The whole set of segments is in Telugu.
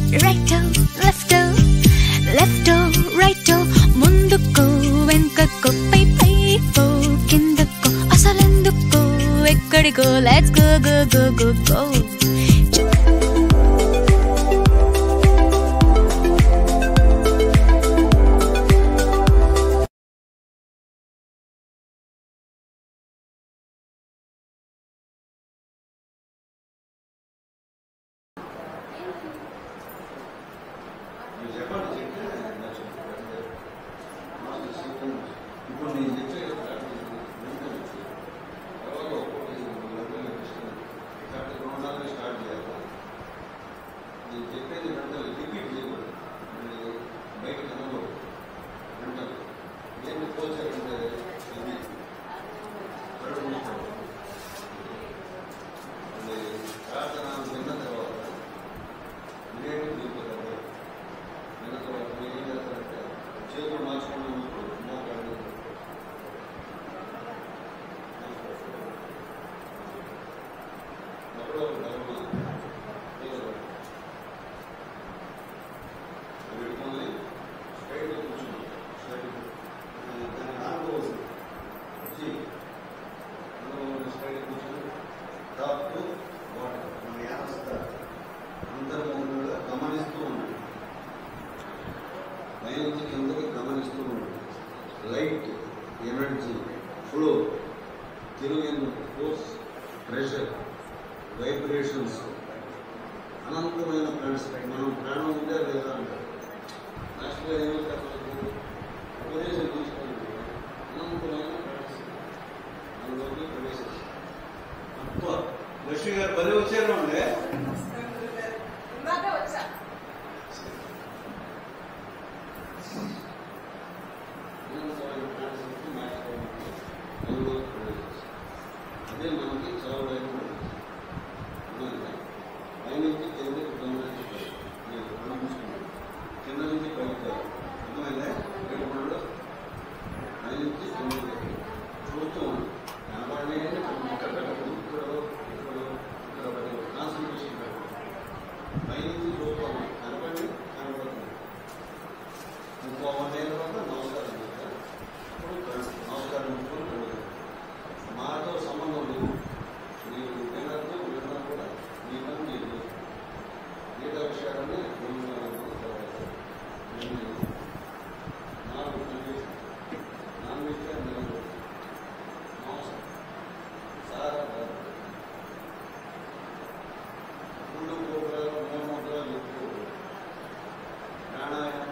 రైటో లెఫ్టో లెఫ్టో రైటో ముందుకో వెనుకకో పై పైకో కిందకో అసలెందుకో ఎక్కడికో let's go go go go go light, energy, flow, force, pressure, vibrations, అనంతమైన ప్లాన్స్ మనం ప్రాణం ఉంటే లేదా అంటారు. లాస్ట్గా ఉపదేశం తీసుకోండి. అనంతమైన ప్లాన్స్ అందులోకి ప్రవేశించి అప్ప లక్ష్మి గారు పది వచ్చారు అంటే అదే మనకి చాలా పైనుంచి కిందకి గమనించుకుంటాం, కింద నుంచి పైకి అర్థమైందా? పైనుంచి కిందకి చూస్తూ కనబడే ఇక్కడ కాన్సన్ట్రేషన్ పెట్టండి. పైనుంచి చూస్తాం, కనపడి కనబడుతుంది. ఇంకో 1 day తర్వాత నమస్కారం చేస్తారు. అప్పుడు నమస్కారం మాతో సంబంధం లేదు. మీరు వినద్దు, విన్నా కూడా మీ పని మీరు మిగతా విషయాలన్నీ నాకు నాన్ వెజ్ మాంసం సారా గుళ్ళు గోపురాలు మూడు ఎక్కువ ప్రాణాయామం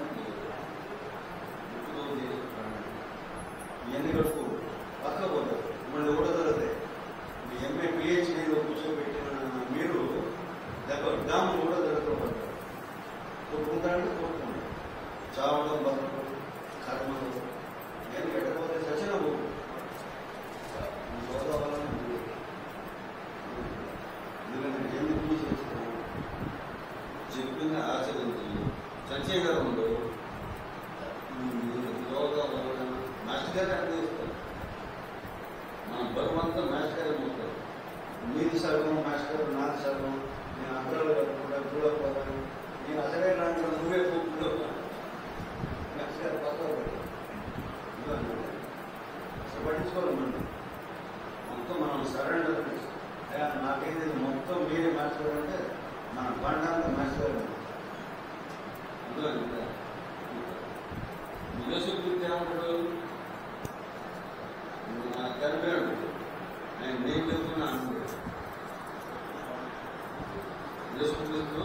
ఇవన్నీ వరకు పక్క పోతారు. మళ్ళీ కూడా జరుగుతాయి. ఎంఏ పిహెచ్డీలో కూర్చోబెట్టిన మీరు డామ్ కూడా జరుగుతుంటారు. కొట్టుకుంటారంటే కొట్టుకుంటారు. చావడం, బతకడం, కర్మలు ఇవన్నీ ఎక్కకపోతే చచ్చిన పోదు. ఎందుకంటే ఎందుకు చేస్తున్నాం చెప్పింది ఆచరించి చచ్చేయగలంలో యోగా మాస్టర్ గారు అర్థం చేస్తారు. మన బరువంతా మాస్టర్ గారే మోస్తారు. మీది సగం మాస్టర్ గారు, నాది సగం. నేను అగ్రాలు కట్టుకుంటా, గుళ్ళపోతాను. నేను అసలే లాంటి నువ్వే గుళ్ళో మాస్టర్ గారు పక్కన పెట్టాను. పట్టించుకోవాలండి. మొత్తం మనం సరెండర్ నాకేంటి మొత్తం మీరే మాస్టర్ గారు అంటే మన బండాంతా మాస్టర్ గారు. అందులో నిజశుద్ధి ఏమంటాడు? కనిపాడు ఆయన నేను చెప్తున్నా అనుకుంటాడు. నిజశుద్ధిస్తూ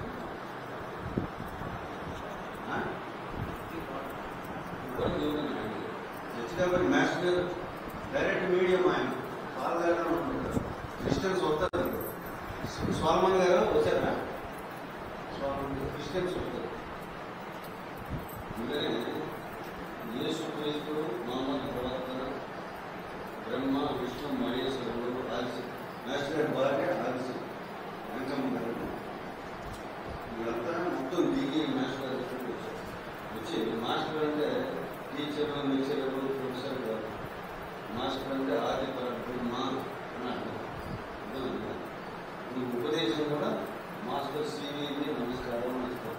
చచ్చినప్పుడు మాస్టర్ గారు డైరెక్ట్ మీడియం ఆయన పాల్గానే ఉంటుంటారు. క్రిస్టియన్స్ వస్తారు. స్వాల్మన్ గారు వచ్చారా? క్రిస్టియన్స్ వస్తారు. అందుకనే యేసు క్రీస్తు, మహమ్మద్ ప్రవక్త, బ్రహ్మ, విష్ణు, మహేశ్వరుడు, ఆదిశక్తి, మాస్టర్ గారి భార్య ఆదిశక్తి వెంకమ్మ గారు వీళ్ళంతా మొత్తం దిగి మాస్టర్ గారి దగ్గరికి వచ్చారు. వచ్చి మాస్టర్ అంటే టీచర్, లెక్చరర్, ప్రొఫెసర్ గారు. మాస్టర్ అంటే ఆది బ్రహ్మ అన్నాడు. ఈ ఉపదేశం కూడా మాస్టర్ C.V.V నమస్కారం అని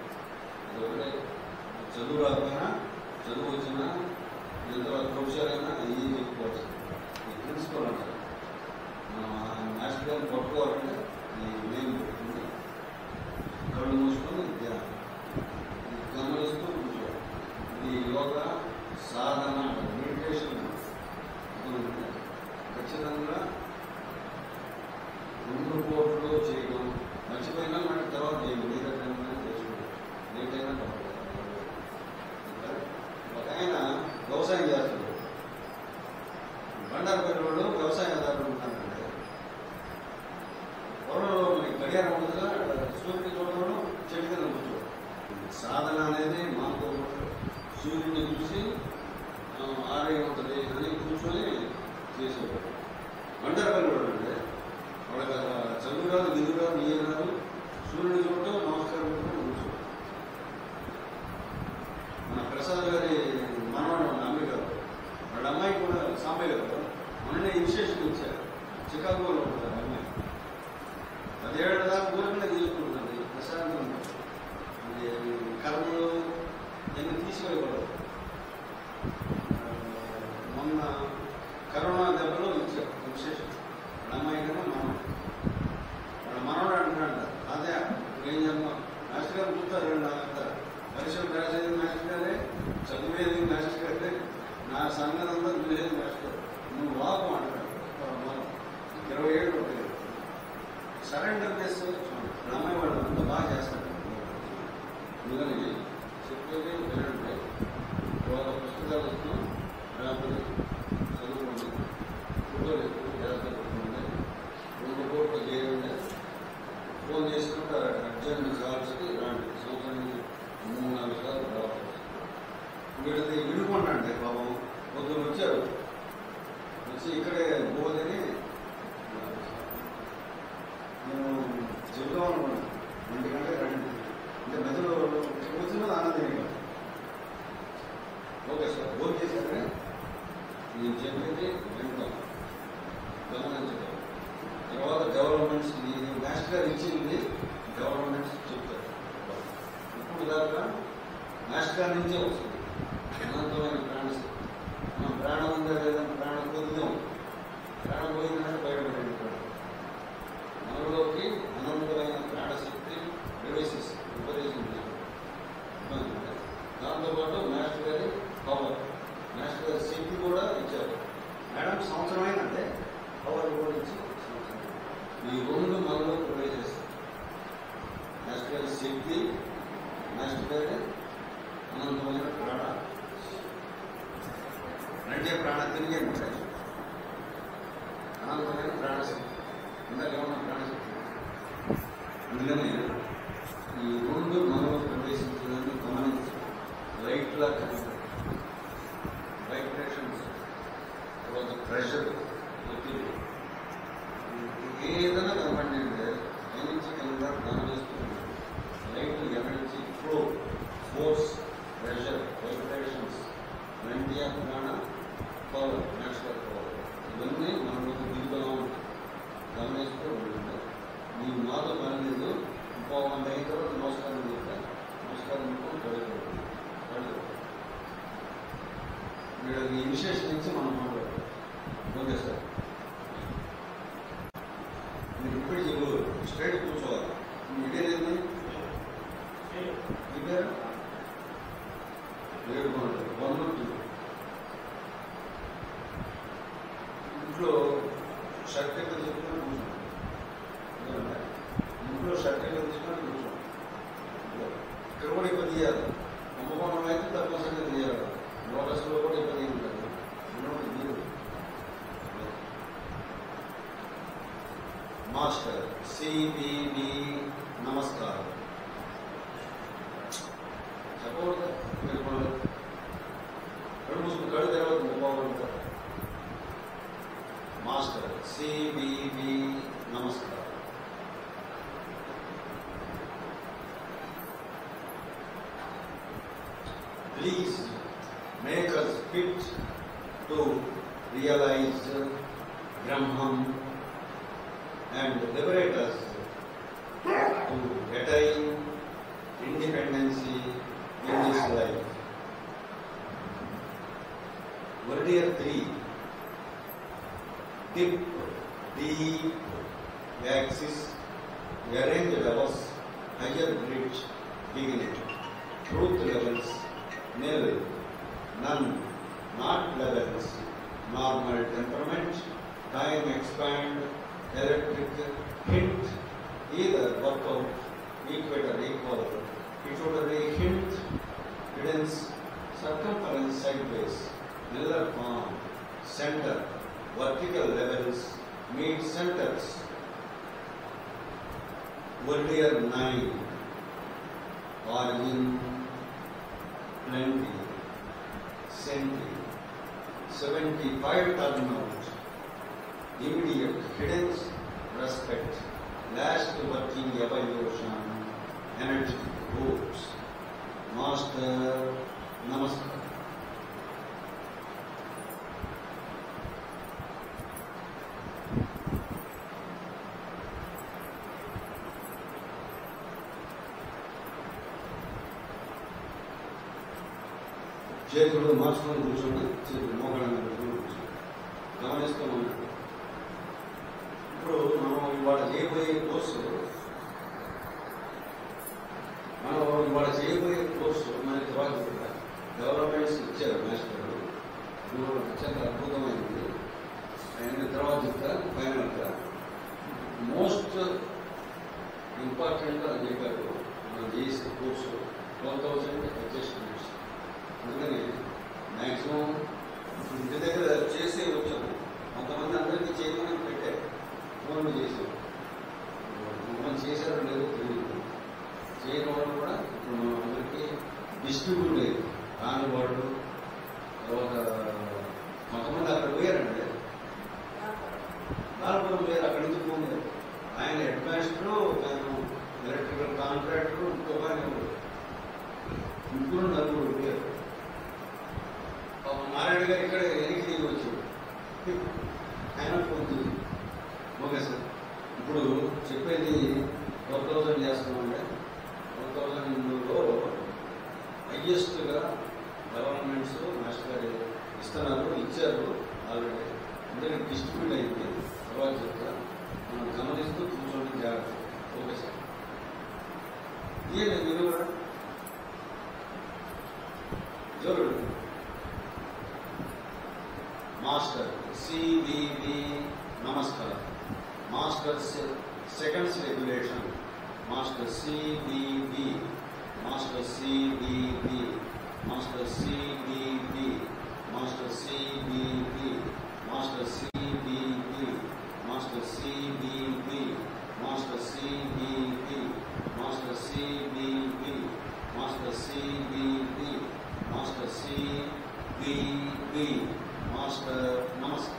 సూర్యుడు చూడటం నమస్కారం కూర్చోవడం. మన ప్రసాద్ గారి మనవడు అమ్మాయి గారు వాళ్ళ అమ్మాయి కూడా సాంబయ్య గారు మొన్ననే ఇన్స్టిట్యూషన్ ఇచ్చారు. చికాగోలో ఉంటారు అమ్మాయి. 10 ఏళ్ల దాకా ఊరికనే తీసుకుంటున్నది. ప్రశాంతం అది కర్మలు ఇవన్నీ తీసివేయకూడదు. మొన్న కరోనా దెబ్బలో ఇచ్చారు ఇన్స్టిట్యూషన్. వాళ్ళ అమ్మాయి కన్నా వాళ్ళ మనవడు అంటున్నాడు, అదే ఏం చెప్పాం మాస్టర్ గారు కూర్తారు నాకంతా పరిశ్రమ రాసేది మాస్టర్ గారే, చదివేది మాస్టర్ గారే, నా సంగతంతా చూసేది మాస్టర్ గారు. నువ్వు వాకు అంటాడు. 20 ఏళ్ళు ఉంటుంది. సరెండర్ చేస్తే అమ్మాయి వాళ్ళు అంత బాగా చేస్తాడు. అందుకని చెప్పేది వినండి. ఇవాళ పుస్తకాలు వస్తున్నాం, రాత్రి చదువుకోండి, ఫోటోలు జాగ్రత్త పెట్టుకోండి, 2 కోట్లు చేయండి, ఫోన్ చేసుకుంటే అర్జెంట్ కాల్స్కి రాండి. సంవత్సరానికి 3-4 సార్లు రావాలి. వీళ్ళది వినుకుంటాండి పాపం. పొద్దున వచ్చారు, వచ్చి ఇక్కడే పోదని నేను చెబుదాం అనుకున్నాను. 1 గంటకి రండి అంటే మెదడు వచ్చినది ఆనందం. ఓకే సార్, ఫోన్ చేశారే నేను చెప్పింది వింటాం, గమనించడం. తర్వాత గవర్నమెంట్స్ మాస్టర్ గారు ఇచ్చింది గవర్నమెంట్స్ చెప్తారు. ఇప్పుడు దాకా మాస్టర్ గారి నుంచే వస్తుంది అనంతమైన ప్రాణశక్తి. మనం ప్రాణం ఉందా లేదంటే ప్రాణం పొందుదాం. ప్రాణం పోయిందంటే బయటపడింది. మనలోకి అనంతమైన ప్రాణశక్తి ప్రవేశిస్తుంది. ఉపదేశించారు. దాంతోపాటు మాస్టర్ గారి పవర్, మాస్టర్ గారి శక్తి కూడా ఇచ్చారు. మేడం సంవత్సరమైనంటే పవర్ కూడా ఇచ్చి ఈ 2 మనలో ప్రవేశిస్తాయి. మాస్టర్ గారి శక్తి, మాస్టర్ గారి అనంతమైన ప్రాణ అంటే ప్రాణ తిరిగే ఉంటాయి. అనంతమైన ప్రాణశక్తి, ఇందాక ఉన్న ప్రాణశక్తి. అందుకని ఈ 2 మనలో ప్రవేశించడాన్ని గమనించి లైట్లా కనిపిస్తాయి. వైబ్రేషన్స్, తర్వాత ప్రెషర్, ఒత్తిడి ఏదైనా కనపడి ఎనర్జీ కింద గమనిస్తుంది. Light energy flow, force, pressure, vibrations, మెంటియా ప్రాణ, పవర్, నేచురల్ పవర్ ఇవన్నీ మనకు దిగుతూ ఉంటాయి. గమనిస్తూ ఉంటుంది. నీ మాట పని లేదు. ఇంకో 100 అయిన తర్వాత నమస్కారం చెప్తా. నమస్కారం కడుగుతుంది. వీళ్ళకి ఇనిషియేషన్ నుంచి మనం మాట్లాడతాం. ఓకే సార్, మీరు ఇప్పుడు చెప్పు స్ట్రైట్ కూర్చోవాలి. ఇదేంటి ఇదే 1 ఇంట్లో షర్ట్ ఎక్కడ తీసుకుని కూర్చోండి. ఇంట్లో షర్ట్ ఎక్కడ తీసుకుని కూర్చోండి. ఇక్కడ కూడా ఇప్పుడు తీయాలి. కుంభకోణం అయితే తప్పనిసరిగా తీయాలి. లోటస్లో కూడా ఇబ్బంది ఉంటుంది. మాస్టర్ C.V.V నమస్కారం చెప్పకూడదు. కళ్ళు మూసుకుని కళ్ళు తర్వాత బాగుంటారు. మాస్టర్ C.V.V నమస్కారం. Please make us fit to realize Brahman and liberate us to attain independency in this life. Verdier 3. Tip, deep, axis, arrange levels, higher bridge, beginning. Truth levels, nil, none, not levels, normal temperament, time expand, electric, hint, either workout, equator equal, pituitary hint, cadence, circumference sideways, miller form, center, vertical levels, meet centers. Verdier 9, origin, plenty, senti, 75 turnout, immediate, hidden, respect, last working evolution, energetic roots. Master, Namaskar. చేతులు మార్చుకొని కూర్చోండి, చేతులు మోకాళ్ళని పెట్టుకొని కూర్చోండి, గమనిస్తూ ఉన్నాడు. ఇప్పుడు మనం ఇవాళ చేయబోయే కోర్సు మనకి తర్వాత డెవలప్మెంట్స్ ఇచ్చారు మాస్టర్. అత్యంత అద్భుతమైంది. అండ్ తర్వాత చెప్తా ఫైనల్గా మోస్ట్ ఇంపార్టెంట్ అని చెప్పారు. మనం చేసే కోర్సు 12,000 అడ్జస్ట్మెంట్స్. అందుకని మ్యాక్సిమం ఇంటి దగ్గర చేసే వచ్చాము. కొంతమంది అందరికీ చేయమని పెట్టారు, ఫోన్లు చేసాం. మనం చేశారో లేదో తెలియదు. చేయని వాళ్ళు కూడా ఇప్పుడు మనం అందరికీ డిస్ట్రిబ్యూట్ లేదు. కాని వాళ్ళు తర్వాత కొంతమంది అక్కడ పోయారండి, నాలుగు పోయారు. అక్కడి నుంచి ఫోన్ లేదు. ఆయన హెడ్ మాస్టరు, ఆయన ఎలక్ట్రికల్ కాంట్రాక్టరు, ఇంకొక ఆయన ముగ్గురు నలుగురు పోయారు. నారాయణ గారు ఇక్కడ ఎనికి దిగి వచ్చాడు. ఆయన ఫోన్ చేసి ఓకే సార్ ఇప్పుడు చెప్పేది 12,000 చేస్తున్నామంటే 12,000లో హైయెస్ట్గా గవర్నమెంట్స్ మాస్టర్ గారు ఇస్తున్నారు, ఇచ్చారు ఆల్రెడీ. అందరికీ డిస్ట్రిబ్యూట్ అయింది. తర్వాత చెప్తా, మనం గమనిస్తూ కూర్చోండి జాగ్రత్త. Okay sir. ఇయ్యండి మీరు కూడా జోరుడు. Master C.V.V Namaskar. Master Seconds Regulation. Master C.V.V. Master C.V.V. Master C.V.V. Master C.V.V. Master C.V.V. Master C.V.V. Master C.V.V. Master C.V.V. Master C.V.V. Master C.V.V. Master Namaskar.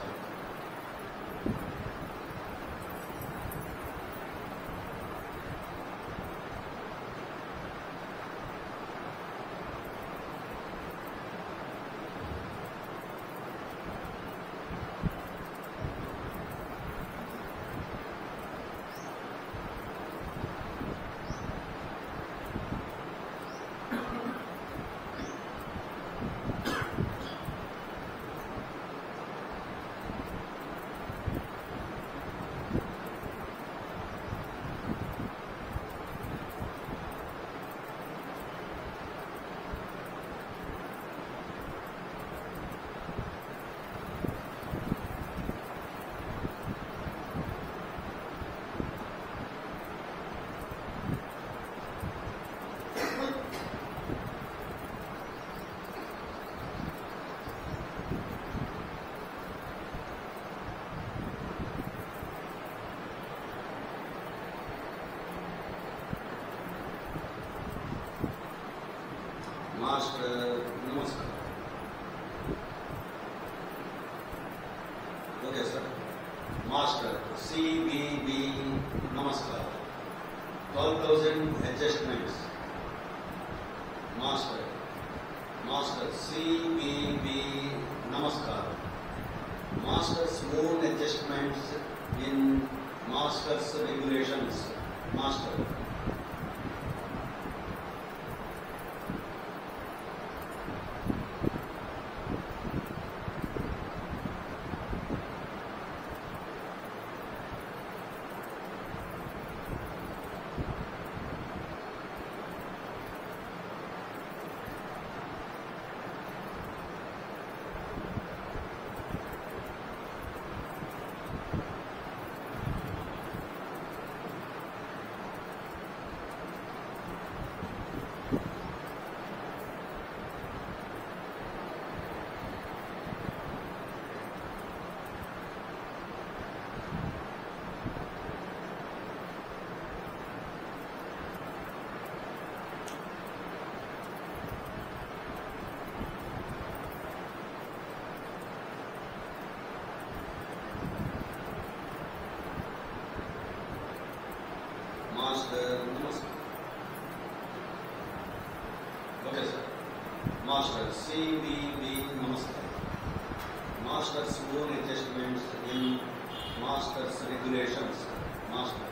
Master Namaskar. Okay, sir. Master C.V.V. Namaskar. 12,000 adjustments. Master C.V.V. Namaskar. Master's own adjustments in Master's regulations. Master. Master C.V.V Namaste. Master's own adjustments in Master's regulations. Master.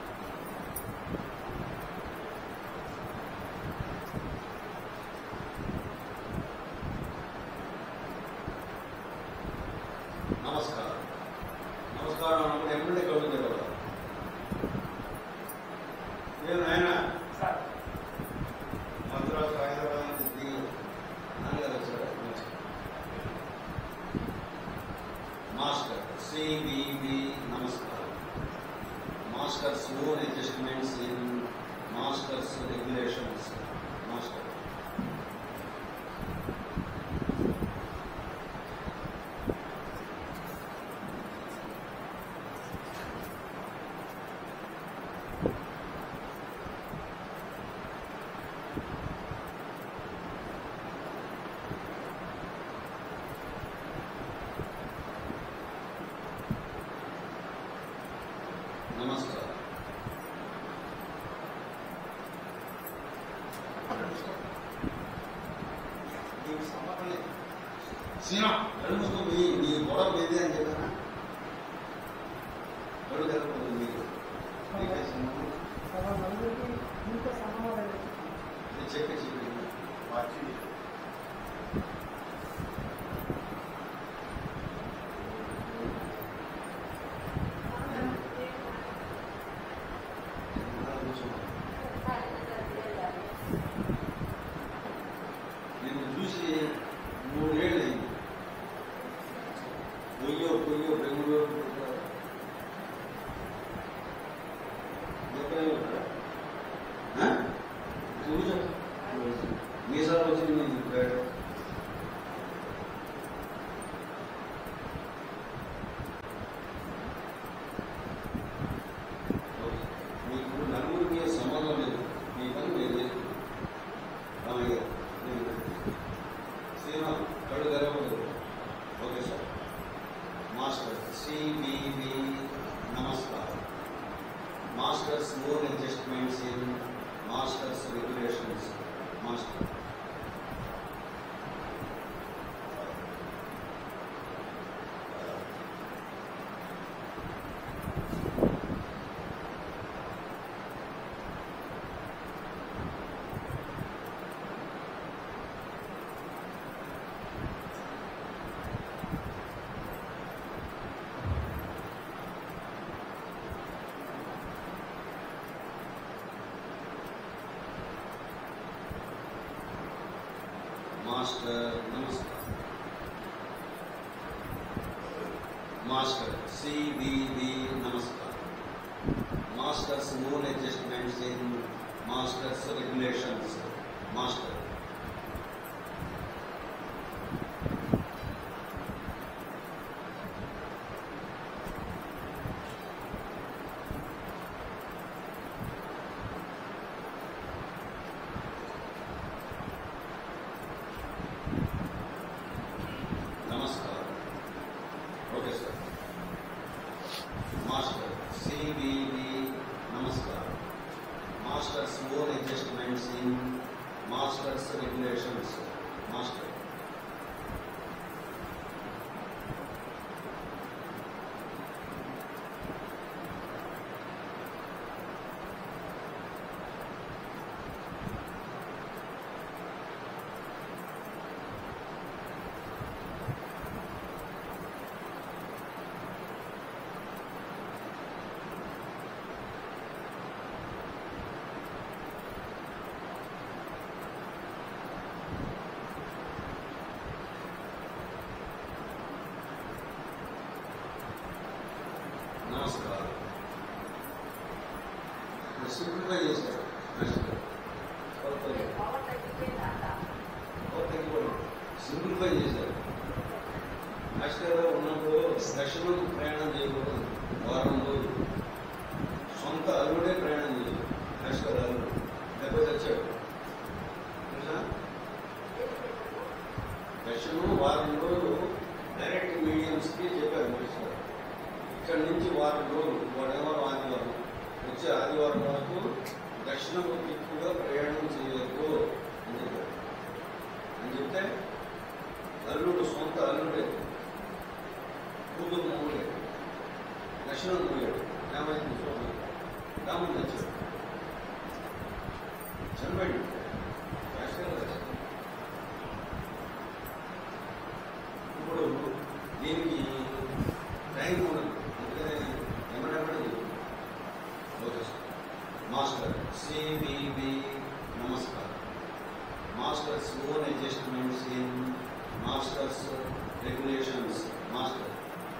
Namaskar. Namaskar అన్నప్పుడు ఎప్పుడు కళ్ళు తెరవాలి. నేను ఆయన మద్రాసు హైదరాబాద్ నుంచి నాన్నగారు వచ్చారు. మాస్టర్ C.V.V నమస్కారం. Masters own adjustments in masters regulations. Master. నమస్కారం. నీకు సమర్పణ సీనా కళ్ళు మీ గొడవ ఏది అని చెప్పారా? కళ్ళు తెరపదు మీకు చెప్పి వాచి నేను చూసి 3 ఏళ్ళు అయింది. పొయ్యో బెంగళూరు మీసాలు వచ్చింది నేను చెప్పాడు. మీకు నలుగురికి సంబంధం లేదు. మీ పని మీరు చేస్తుంది. సీనా కళ్ళు తెరవదు. Okay sir. మాస్టర్ C.V.V నమస్కారం. Masters own adjustments in masters regulations. Master. Master నమస్కారం. మాస్టర్ C.V.V నమస్కారం. Masters own adjustments in masters regulations. Master. నమస్కారం. Okay sir. మాస్టర్ C.V.V నమస్కారం. Masters own adjustments in masters regulations. Master. నమస్కారం. సింపుల్గా చేశారు. సింపుల్గా చేశారు. మాస్టర్ ఉన్నప్పుడు దర్శనం ప్రయాణం చేయకూడదు. వారం రోజులు సొంత అల్లుడే ప్రయాణం చేశారు. మాస్టర్ అల్లుడు దెబ్బ తెచ్చాడు. దర్శనం వారం రోజులు డైరెక్ట్ మీడియంస్కి చెప్పారు మాస్టర్. ఇక్కడి నుంచి వారం రోజులు వాడెవరు ఆదివారం వచ్చే ఆదివారం వరకు దక్షిణము దిక్కుగా ప్రయాణం చేయవద్దు అని చెప్పారు. అని చెప్తే కూతురు మూడలేదు, లక్ష్మణ్ మూడలేదు, ఏమైంది చూడండి, రాముడు తెచ్చాడు చనిపోయింది. ఇప్పుడు దీనికి టైం ఉండదు, అందుకనే ఏమన్నప్పుడు ఓకే సార్. మాస్టర్ C.V.V నమస్కారం. Masters own adjustments in masters regulations. Master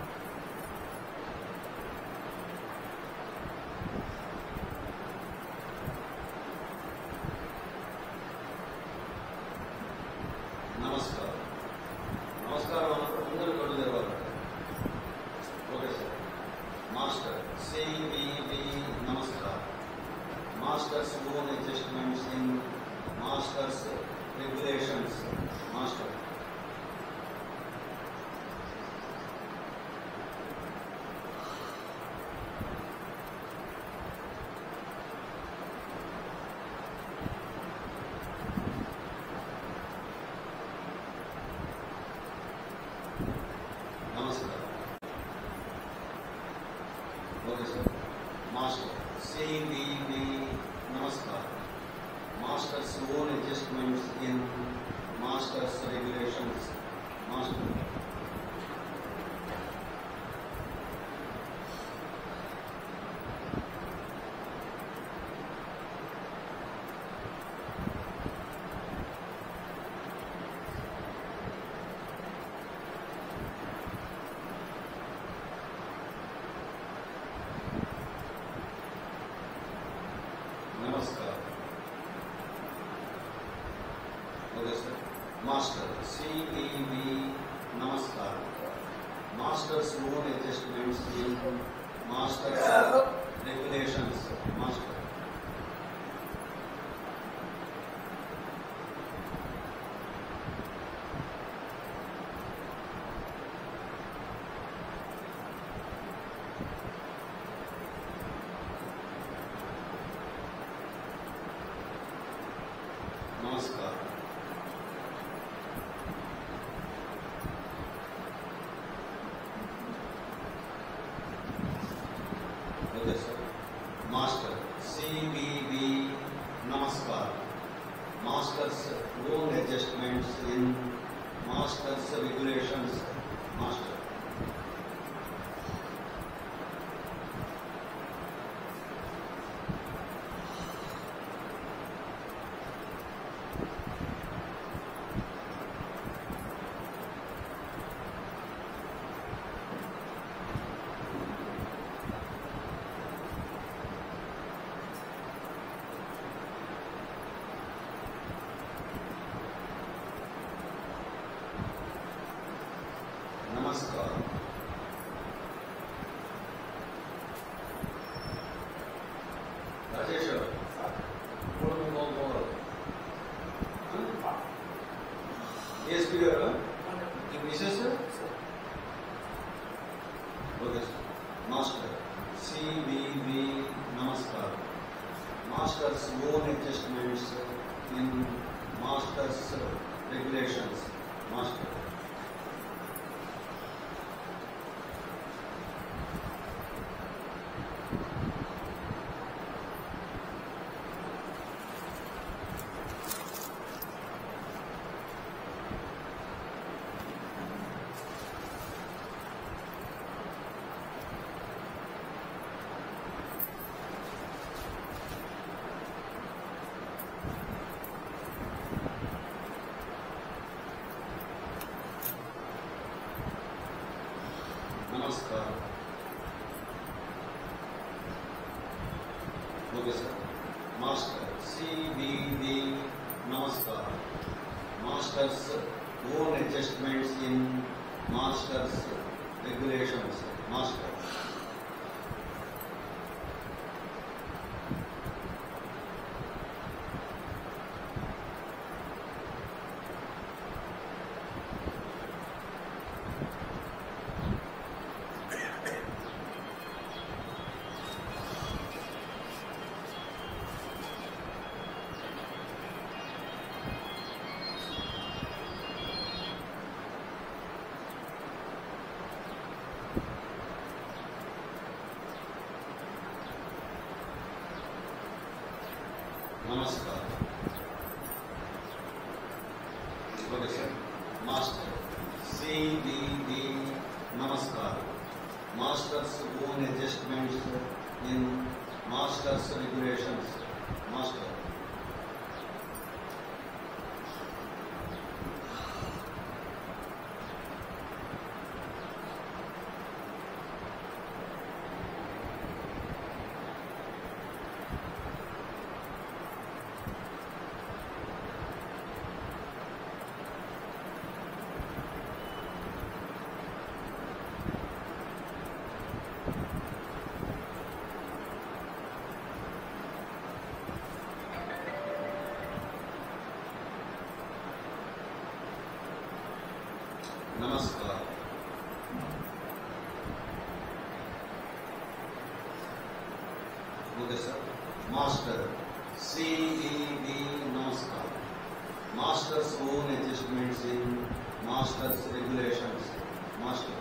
నమస్కారం. నమస్కారం అన్నప్పుడు ముందర కళ్ళు తెరవాలి. Okay sir. మాస్టర్ C.V.V నమస్కారం. Masters own adjustments in masters regulations. Master నమస్కారం. Okay sir. మాస్టర్ C.V.V నమస్కారం. Masters own adjustments in masters regulations. Master నమస్కారం. Okay sir. మాస్టర్ C.V.V నమస్కారం. Masters own adjustments in masters regulations. Master నమస్కారం. Okay sir. మాస్టర్ C.V.V నమస్కారం. Masters own adjustments in masters regulations. Master నమస్కారం. రాజేష్ ఏఎస్పీ గారు ఈ Mrs. Okay sir. Master C.V.V నమస్కారం. Masters own adjustments in masters regulations. Master నమస్కారం. Okay sir. మాస్టర్ C.V.V నమస్కారం. Masters own adjustments in masters regulations. Master Okay, sir. Master C.V.V. Namaskar. Master's own adjustments in Master's regulations. Master. Namaskar. Okay, sir. Master C.V.V. Namaskar. Master's own adjustments in Master's regulations. Master.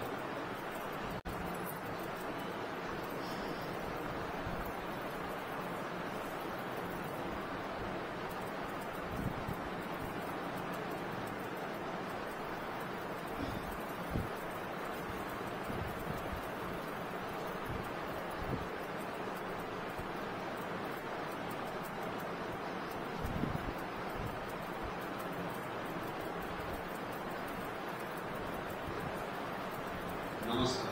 Namaskar.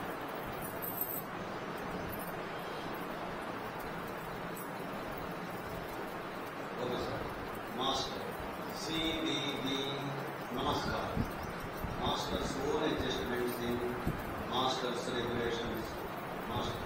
Okay, sir. Master C.V.V. Namaskar. Master's own adjustments in Master's regulations. Master.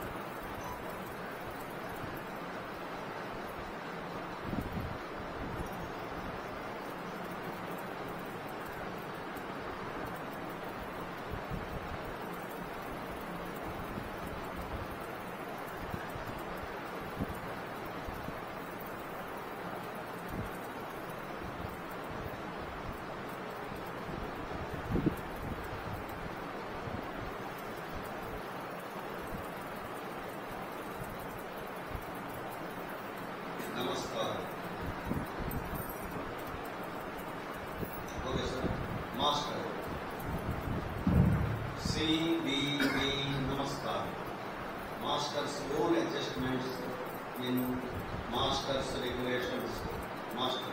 Namaskar. Okay, sir. Master C.V.V. Namaskar. Master's own adjustments in Master's regulations. Master.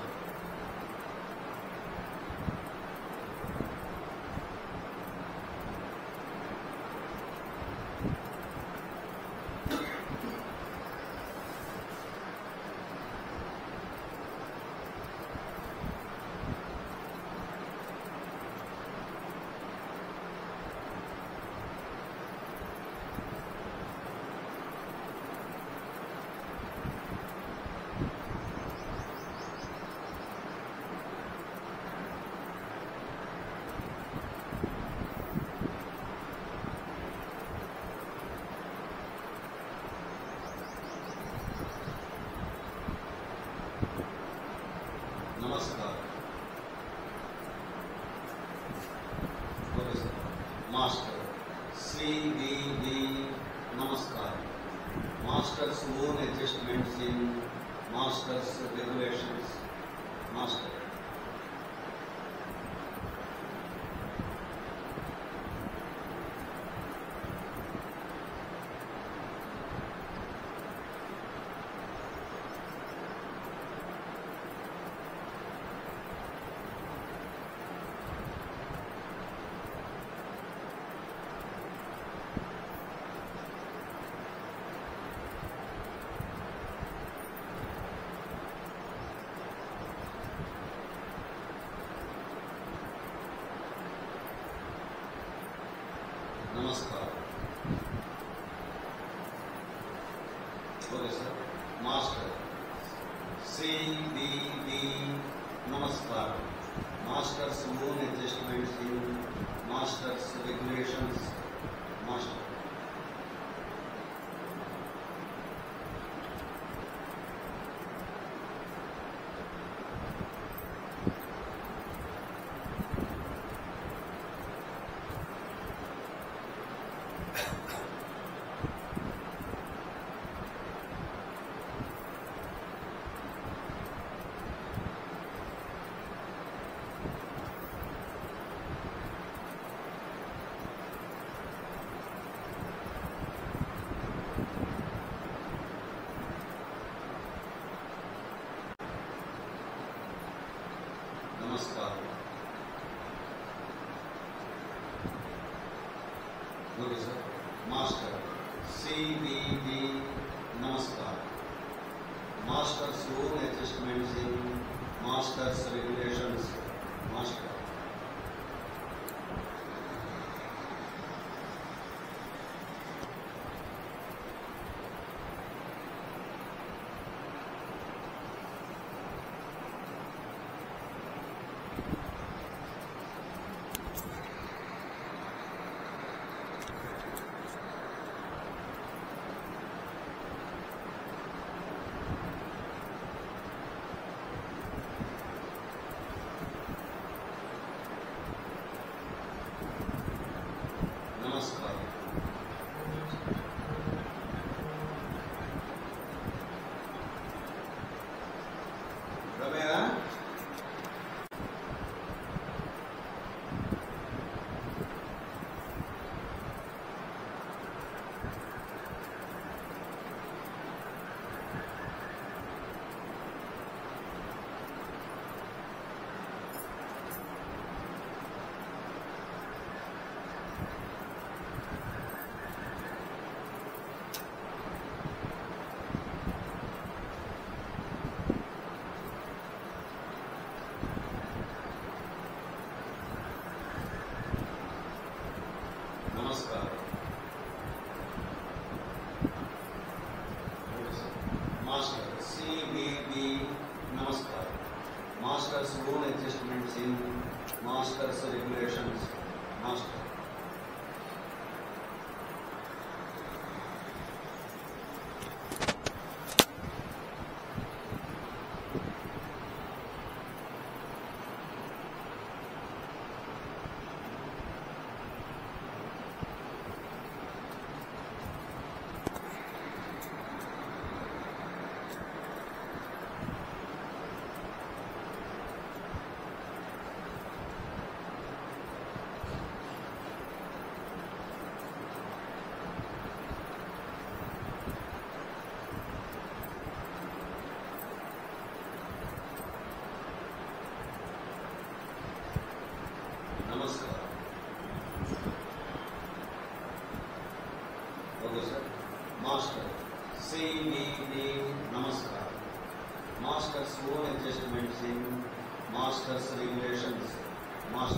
Namaskar. Okay, sir. Master C.V.V. Namaskar. Master's own adjustments in Master's regulations. Master. Namaskar. Okay, sir. Master C.V.V. Namaskar. Master's own adjustments in Master's regulations. Master. नमस्कार. Okay, sir. Master C.V.V. Namaskar. Master's rule adjustments in Master's regulations. Master. Namaskar. Ramya? Namaskar. Master C.V.V. Namaskar. Master's rule adjustments in Master's regulations. Master. Namaskar. Okay, sir. Master C.V.V. Namaskar. Master's rule adjustments in Master's regulations. Master.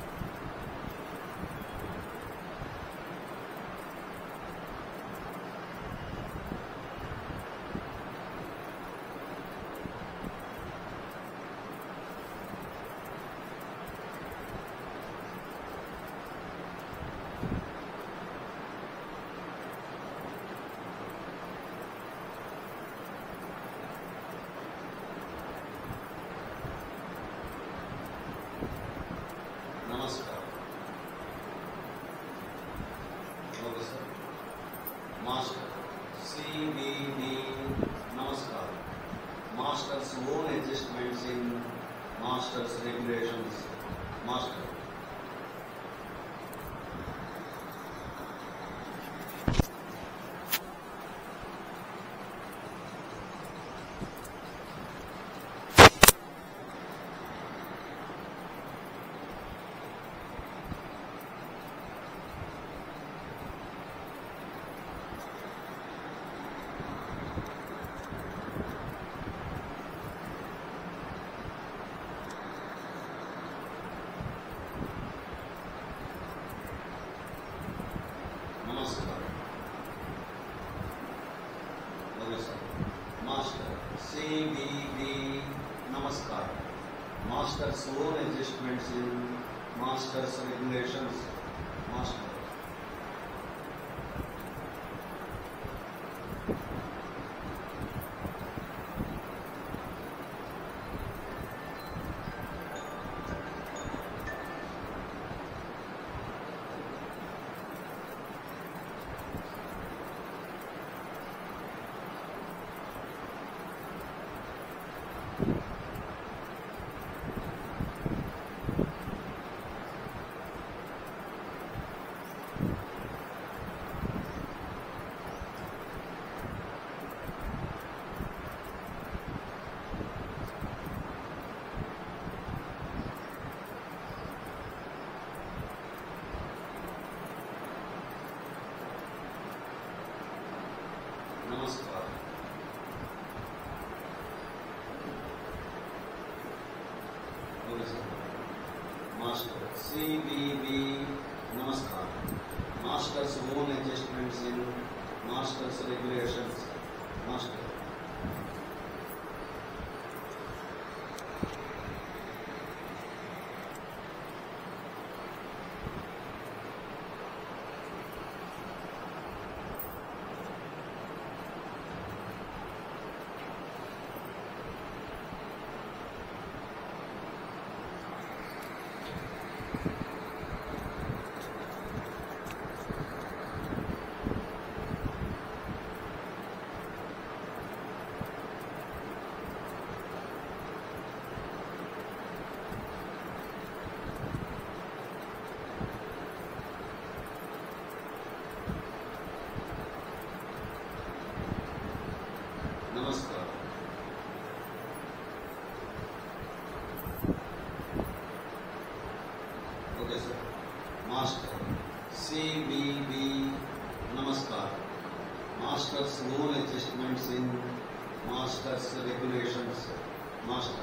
Namaskar. Okay, sir. Master C.V.V. Namaskar. Master's own adjustments in Master's regulations. Master. Namaskar. Okay, sir. Master C.V.V. Namaskar. Master's own adjustments in Master's regulations. Master. Master C.V.V Namaskar. Master's own adjustments in Master's regulations. Master. Namaskar. Okay, sir. Master C.V.V Namaskar. Master's own adjustments in Master's regulations. Master.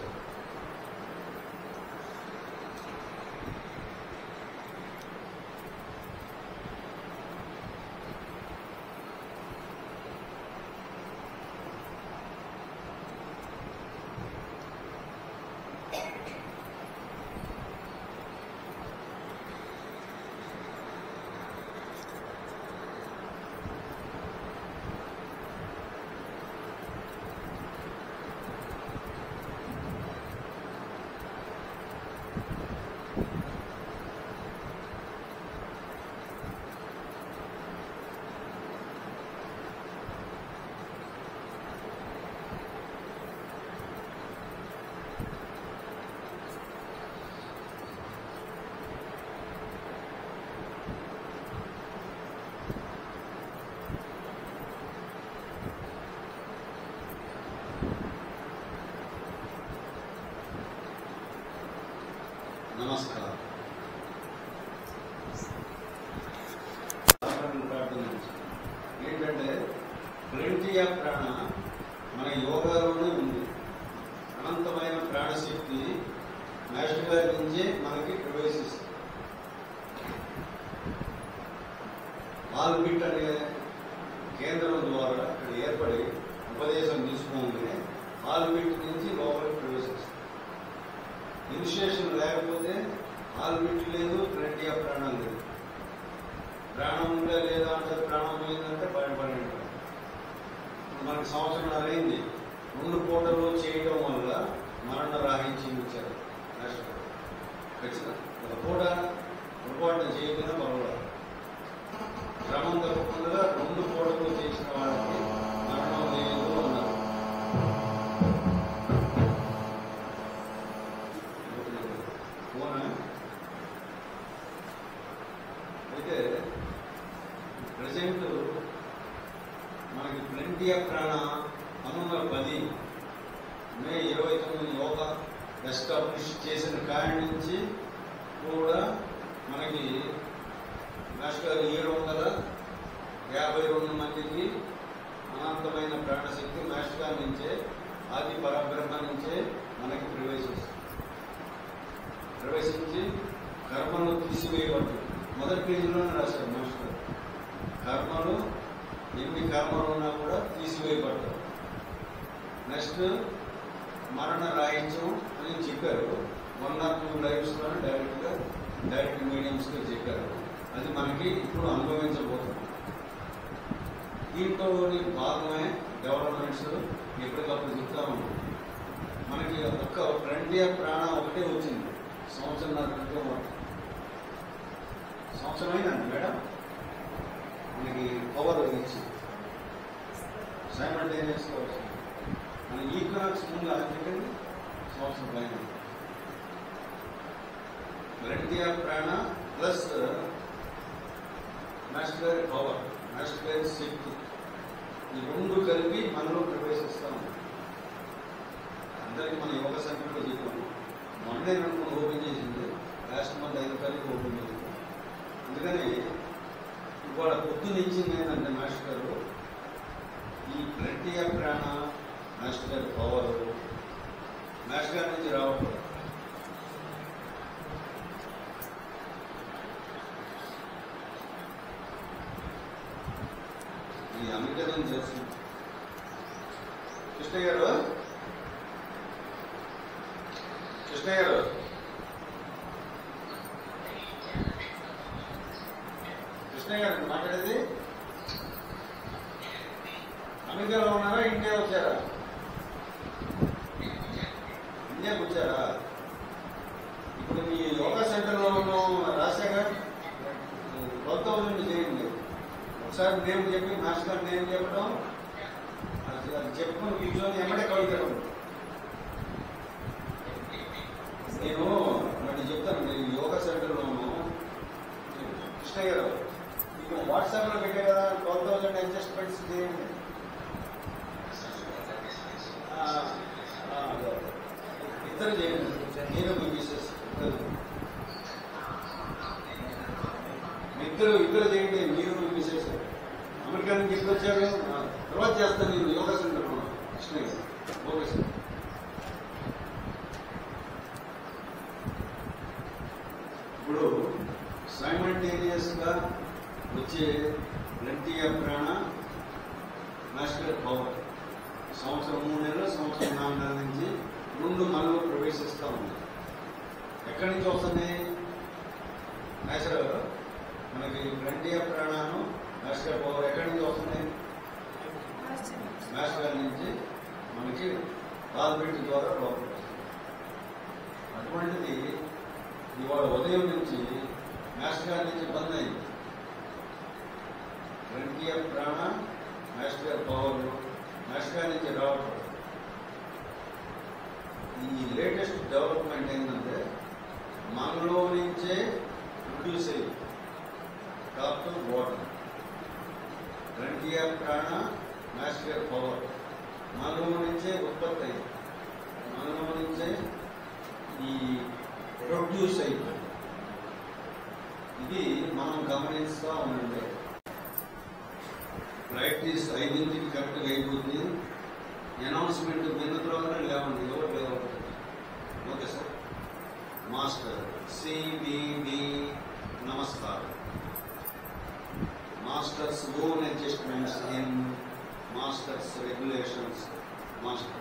నమస్కారం. ఏంటంటే ప్లెంటీ ఆఫ్ ప్రాణ మన యోగాలోనే ఉంది. అనంతమైన ప్రాణశక్తి మాస్టర్ గారి నుంచే మనకి ప్రవేశిస్తుంది. ఆల్బిట్ అనే కేంద్రం ద్వారా ఇక్కడ ఏర్పడి ఉపదేశం తీసుకోగానే ఆల్బిట్ నుంచి లోపలికి ప్రవేశిస్తుంది. ఇనిషియేషన్ లేకపోతే ఆల్బిట్ లేదు, ప్లెంటీ ఆఫ్ ప్రాణం లేదు. ప్రాణం ఉంటే లేదా అంటే ప్రాణం పోయిందంటే బయటపడి మనకి సంవత్సరం అయింది. 2 పూటలు చేయడం వల్ల మరణ రాహించి ఇచ్చారు మాస్టర్. ఖచ్చితంగా ఒక పూట పొరపాటు చేయకుండా పర్వాలేదు. క్రమం తప్పకుండా 2 పూటలు చేసిన వాళ్ళకి మరణం లేదు అన్నారు. అయితే ప్రజెంట్ మనకి ప్లెంటీ ఆఫ్ ప్రాణ 1910 మే 29 యోగా ఎస్టాబ్లిష్ చేసిన కాడి నుంచి కూడా మనకి మాస్టర్ 752 మందికి అనంతమైన ప్రాణశక్తి మాస్టర్ గారి నుంచే, ఆది పరబ్రహ్మ నుంచే మనకి ప్రవేశించి కర్మను తీసివేయబడుతుంది. మొదటి పేజీలోనే రాశారు మాస్టర్. కర్మలు ఎన్ని కర్మలు ఉన్నా కూడా తీసివేయబడతారు. నెక్స్ట్ మరణ రాయించం అని చెప్పారు. 1 or 2 లైవ్స్లోనే డైరెక్ట్ మీడియంస్తో చెప్పారు. అది మనకి ఇప్పుడు అనుభవించబోతున్నాం. దీంట్లోని భాగమే డెవలప్మెంట్స్ ఎప్పటికప్పుడు చెప్తా ఉన్నాం. మనకి ఒక్క ప్లెంటీ ఆఫ్ ప్రాణ ఒకటే వచ్చింది సంవత్సరం క్రితం. సంవత్సరం అయిందండి మేడం మనకి పవర్ ఇచ్చి సైమల్టేనియస్గా వచ్చింది. మన ఈక్వినాక్స్ ముందు చెప్పండి సంవత్సరం పైన. Plenty of prana plus master గారి పవర్, మాస్టర్ గారి శక్తి, ఈ 2 కలిపి మనలో ప్రవేశిస్తాం. అందరికీ మన యోగా సెంటర్లో చెప్పాము. మొన్నే 2 ఓపెన్ చేసింది, లాస్ట్ మంత్ 5 తారీఖు ఓపెన్ చేసింది. అందుకని ఇవాళ పొద్దునిచ్చింది ఏంటంటే మాస్టర్ గారు ఈ ప్లెంటీ ఆఫ్ ప్రాణ, మాస్టర్ గారి పవర్ మాస్టర్ గారి నుంచి రావట్లేదు. అమెరికా నుంచి తెలుసు. కృష్ణ గారు కృష్ణ గారు కృష్ణ గారు మాట్లాడేది అమెరికాలో ఉన్నారా, ఇండియా వచ్చారా? ఇండియాకి వచ్చారా? ఇప్పుడు మీ యోగా సెంటర్లో రాశాక 12,000 చేయండి. ఒకసారి నేను చెప్పి మాస్టర్ గారు నేను చెప్పడం అది చెప్పుకొని కూర్చొని ఎమ్మడే కలుగుతాడు. నేను మరి చెప్తాను, నేను యోగా సెంటర్లోను కృష్ణ గారు మీకు వాట్సాప్లో పెట్టే కదా 12,000 అడ్జస్ట్మెంట్స్ చేయండి. ఇద్దరు చేయండి, నేను మీ మిస్సెస్ ఇద్దరు చేయండి, మీరు మీ మిస్సెస్. అమెరికా నుంచి ఎప్పుడు వచ్చారు? తర్వాత చేస్తాను నేను యోగా సెంటర్లో. కృష్ణ గారు ఓకే సార్. ఇప్పుడు సైమల్టేనియస్గా వచ్చే రంటీయ ప్రాణ మాస్టర్ పవర్ సంవత్సరం 3 నెలలు, సంవత్సరం 4 నెలల నుంచి 2 మనలో ప్రవేశిస్తూ ఉంది. ఎక్కడి నుంచి వస్తుంది? మాస్టర్ మనకి రంటీయ ప్రాణాను మాస్టర్ పవర్ ఎక్కడి నుంచి వస్తుంది? మాస్టర్ గారి నుంచి మనకి ఆల్బెట్ ద్వారా లోపలికి వస్తుంది. అటువంటిది ఇవాళ ఉదయం నుంచి మాస్టర్ గారి నుంచి బంద్ అయింది. రంటీయ ప్రాణ మాస్టర్ గారి పవర్ మాస్టర్ గారి నుంచి రావడం. ఈ లేటెస్ట్ డెవలప్మెంట్ ఏంటంటే మనలో నుంచే ప్రొడ్యూస్ అయ్యి టాప్ టు బాటమ్ రంటీయ ప్రాణ మాస్టర్ గారి పవర్ మనలో నుంచే ఉత్పత్తి అయ్యి మనలో నుంచే ఈ ప్రొడ్యూస్ అయిపోయింది. ఇది మనం గమనిస్తూ ఉండండి. ప్రాక్టీస్ 5ంటికి కరెక్ట్గా అయిపోతుంది. అనౌన్స్మెంట్ విన్న తర్వాత లేవండి, ఎవరు లేవండి. Okay sir. మాస్టర్ C.V.V నమస్కారం. Masters own adjustments in masters regulations. Master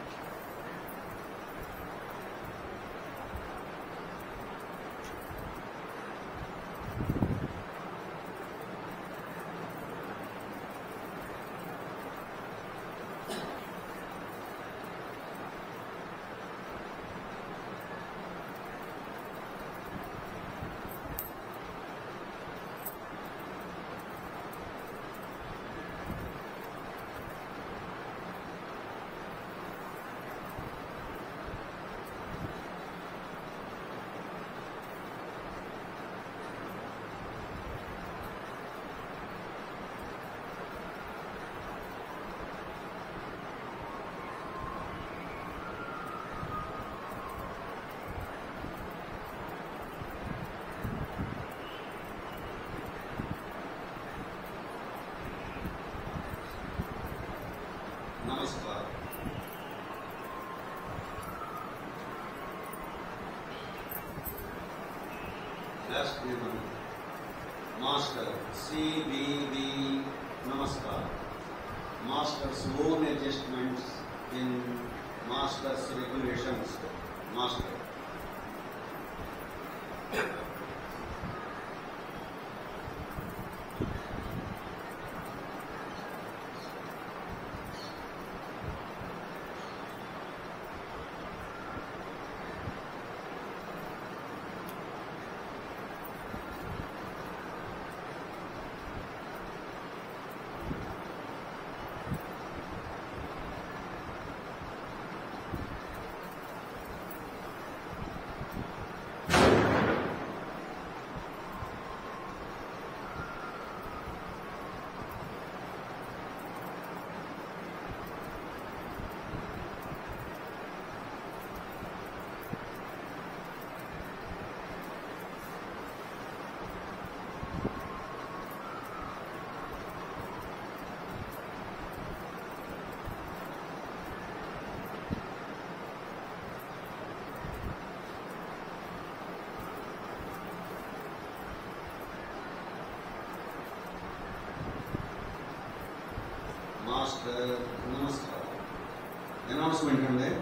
నమస్కారం. లాస్ట్ నేమ్ మాస్టర్ C.V.V నమస్కారం. Masters own adjustments in masters regulations. Master master నమస్కారం. అనౌన్స్మెంట్ అండి.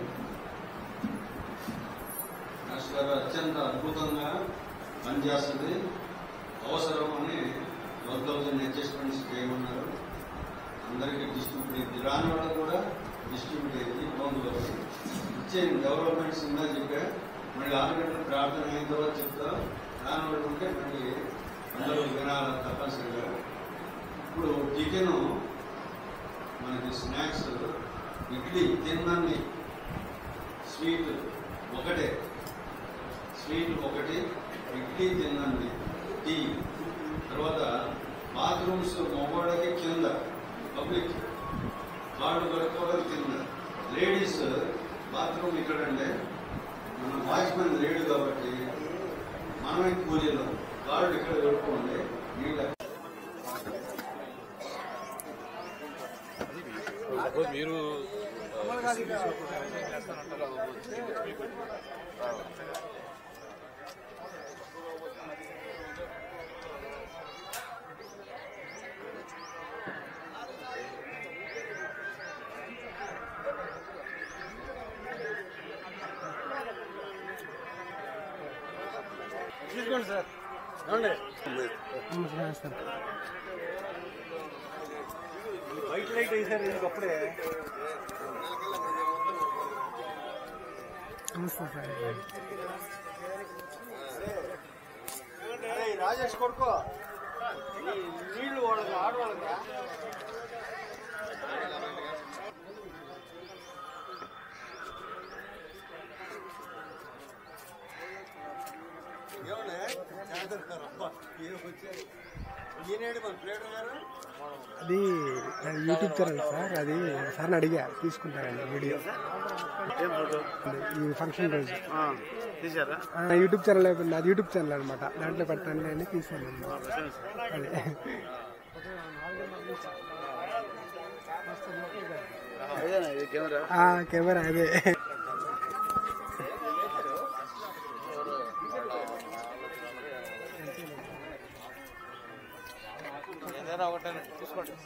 మాస్టర్ గారు అత్యంత అద్భుతంగా పనిచేస్తుంది. అవసరం అని 12,000 అడ్జస్ట్మెంట్స్ చేయమన్నారు. అందరికీ డిస్ట్రిబ్యూట్ రాని వాళ్ళకు కూడా డిస్ట్రిబ్యూట్ అయింది. లోన్లో ఇచ్చే డెవలప్మెంట్స్ ఉందా చెప్పా. మళ్ళీ 6 గంటల ప్రార్థన అయిన తర్వాత చెప్తా. రాని వాళ్ళు ఉంటే మళ్ళీ అందరూ వినాలి తప్పనిసరిగా. ఇప్పుడు టిఫిన్ మనకి స్నాక్స్ ఇడ్లీ తిన్నాన్ని స్వీట్ ఒకటే, స్వీట్ ఒకటి, ఇడ్లీ తిన్నాన్ని, టీ. తర్వాత బాత్రూమ్స్ మగవాళ్ళకి కింద పబ్లిక్ కార్డు కడుక్కోవడం కింద, లేడీస్ బాత్రూమ్ ఇక్కడంటే మన వాచ్మెన్ లేడు కాబట్టి మనమే కూలీలో కార్డు ఇక్కడ కడుక్కోండి. నీళ్ళ మీరు తీసుకోండి సార్. వైట్ లైట్ వేసారు ఇంకప్పుడే. రాజేష్ కొడుకో నీళ్లు వాళ్ళకి ఆడవాళ్ళగా అది యూట్యూబ్ ఛానల్ సార్. అది సార్ని అడిగా తీసుకుంటారండి వీడియో ఈ ఫంక్షన్ రోజు. యూట్యూబ్ ఛానల్ అది యూట్యూబ్ ఛానల్ అనమాట. దాంట్లో పెడతాను అని తీసాను. అదే కెమెరా అదే. తీసుకోండి.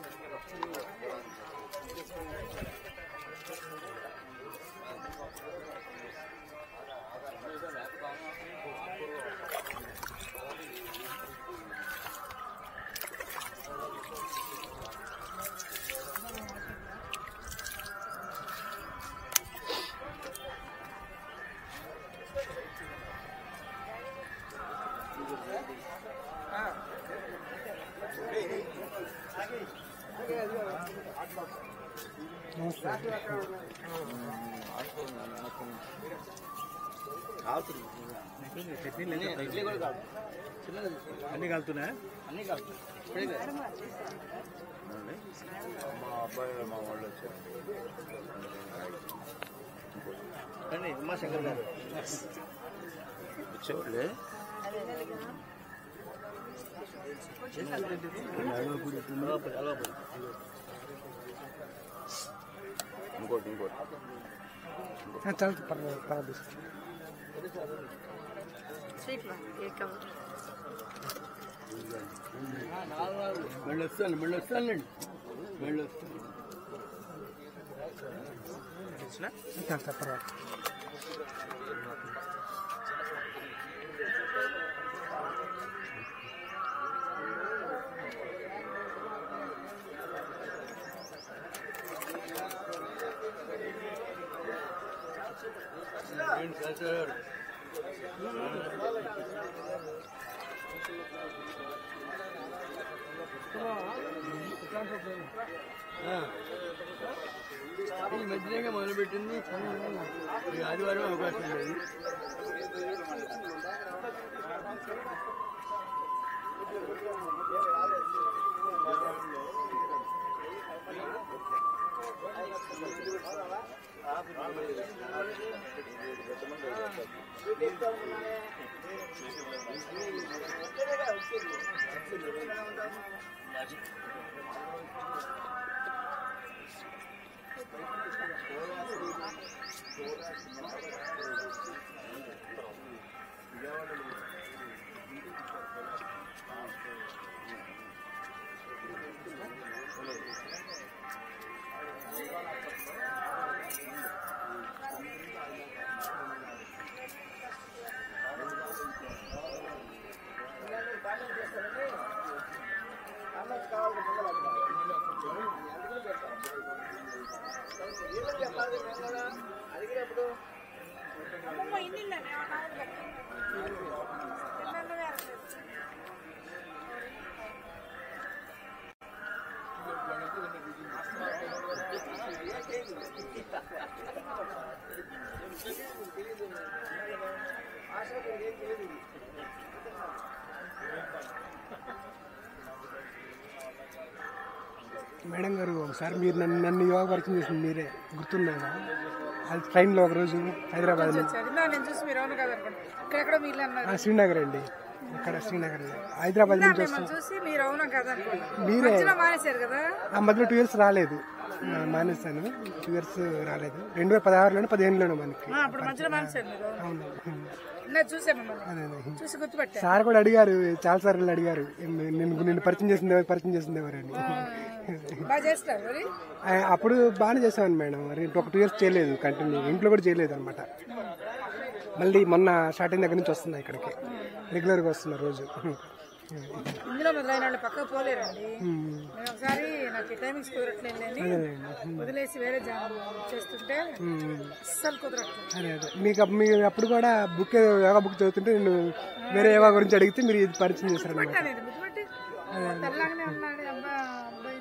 అన్ని కాలుతున్నా అన్ని కాలుతున్నాయి. మా అబ్బాయి మా వాళ్ళు వచ్చారండి. ఉమా శంకర్ గారు వచ్చేవాళ్ళే. ఇంకోటి చాలా పర్వాలేదు. వెళ్ళొస్తాను వెళ్ళొస్తానులేండి వెళ్ళొస్తాను. చాలా పర్వాలేదు. ఈ మధ్యనే మొదలుపెట్టింది. ఆదివారం అవకాశం లేదు. మేడం గారు ఒకసారి మీరు నన్ను యోగా పరిచయం చేసింది మీరే గుర్తున్నారా? అది ట్రైన్లో ఒకరోజు హైదరాబాద్ శ్రీనగర్ అండి. ఇక్కడ శ్రీనగర్ హైదరాబాద్ నుంచి వస్తాం. మీరే ఆ మధ్యలో 2 years రాలేదు, మానేస్తాను. 2 years రాలేదు. 2016లోనే 15లోనే మనకి. అవును, సార్ కూడా అడిగారు, చాలా సార్లు అడిగారు నిన్ను పరిచయం చేసింది ఎవరని. అప్పుడు బాగానే చేసామని మేడం. మరి ఒక 2 years చేయలేదు కంటిన్యూ, ఇంట్లో కూడా చేయలేదు అనమాట. మళ్ళీ మొన్న స్టార్టింగ్ దగ్గర నుంచి వస్తున్నా ఇక్కడికి, రెగ్యులర్గా వస్తున్నా రోజు. ఇందులో మొదలైన వాళ్ళు పక్కకు పోలేరండి. ఒకసారి నాకు టైమింగ్స్ కుదరట్లేదు, వదిలేసి వేరే జాబ్ చేస్తుంటే అస్సలు కుదరట్లేదు. అదే మీకు అప్పుడు కూడా యోగా బుక్ చదువుతుంటే నేను వేరే యోగా గురించి అడిగితే మీరు ఇది పరిచయం చేశారు అన్నమాట. తెల్లగానే ఉన్నాడు అబ్బాయి.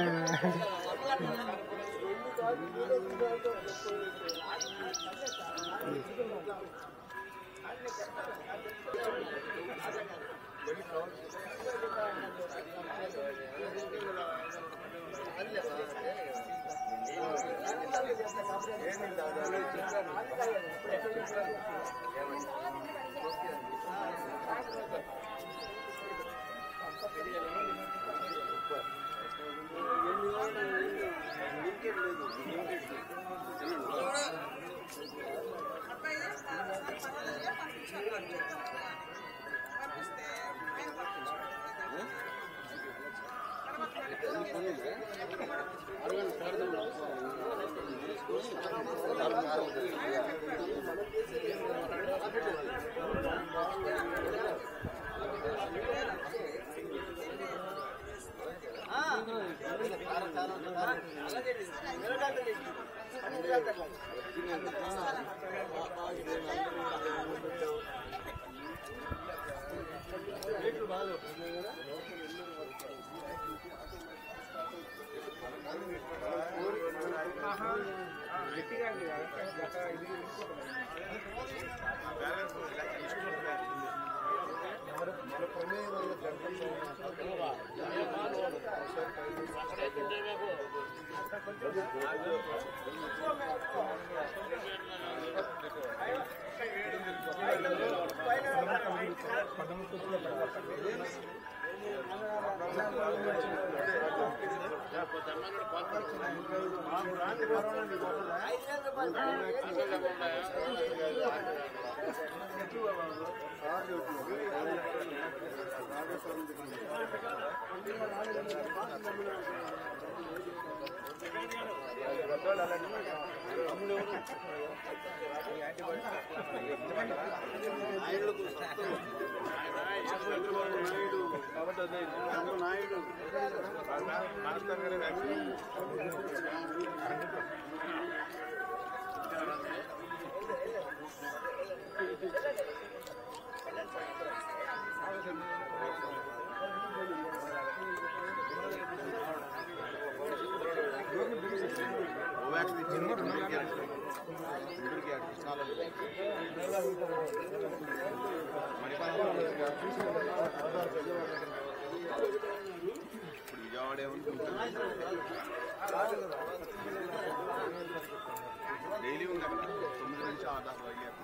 డైలీ ఉంది 9 నుంచి 6 దాకా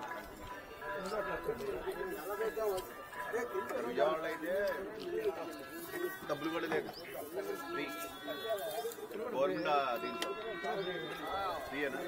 విజయవాడలో అయితే డబ్బులు కూడా లేదు, ఫ్రీ గవర్నమెంట్ దీంట్లో ఫ్రీనా.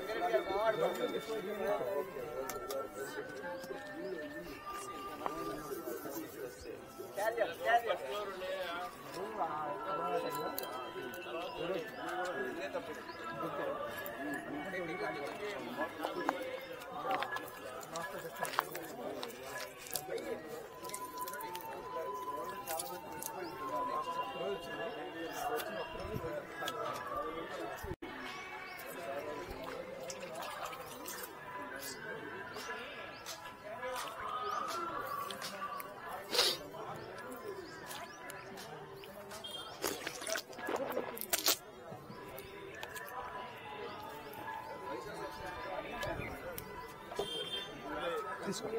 తీసుకో.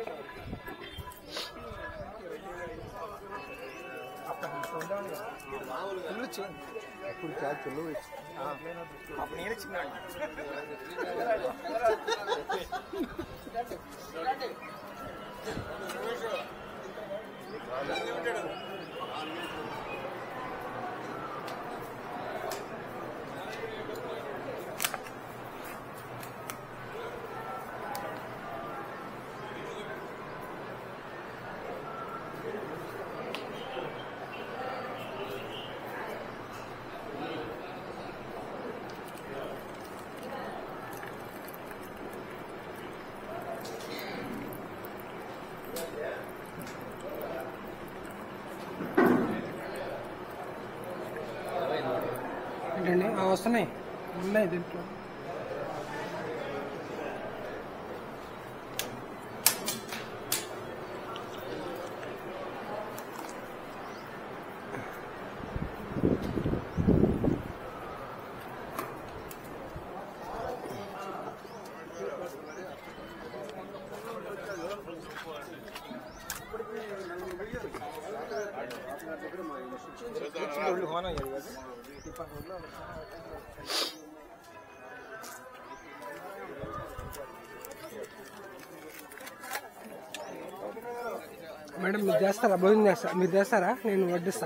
ఏంటండి వస్తున్నాయి, ఉన్నాయి దీంట్లో. మేడం మీరు చేస్తారా? భోజనం చేస్తారా? మీరు చేస్తారా? నేను వడ్డిస్తా.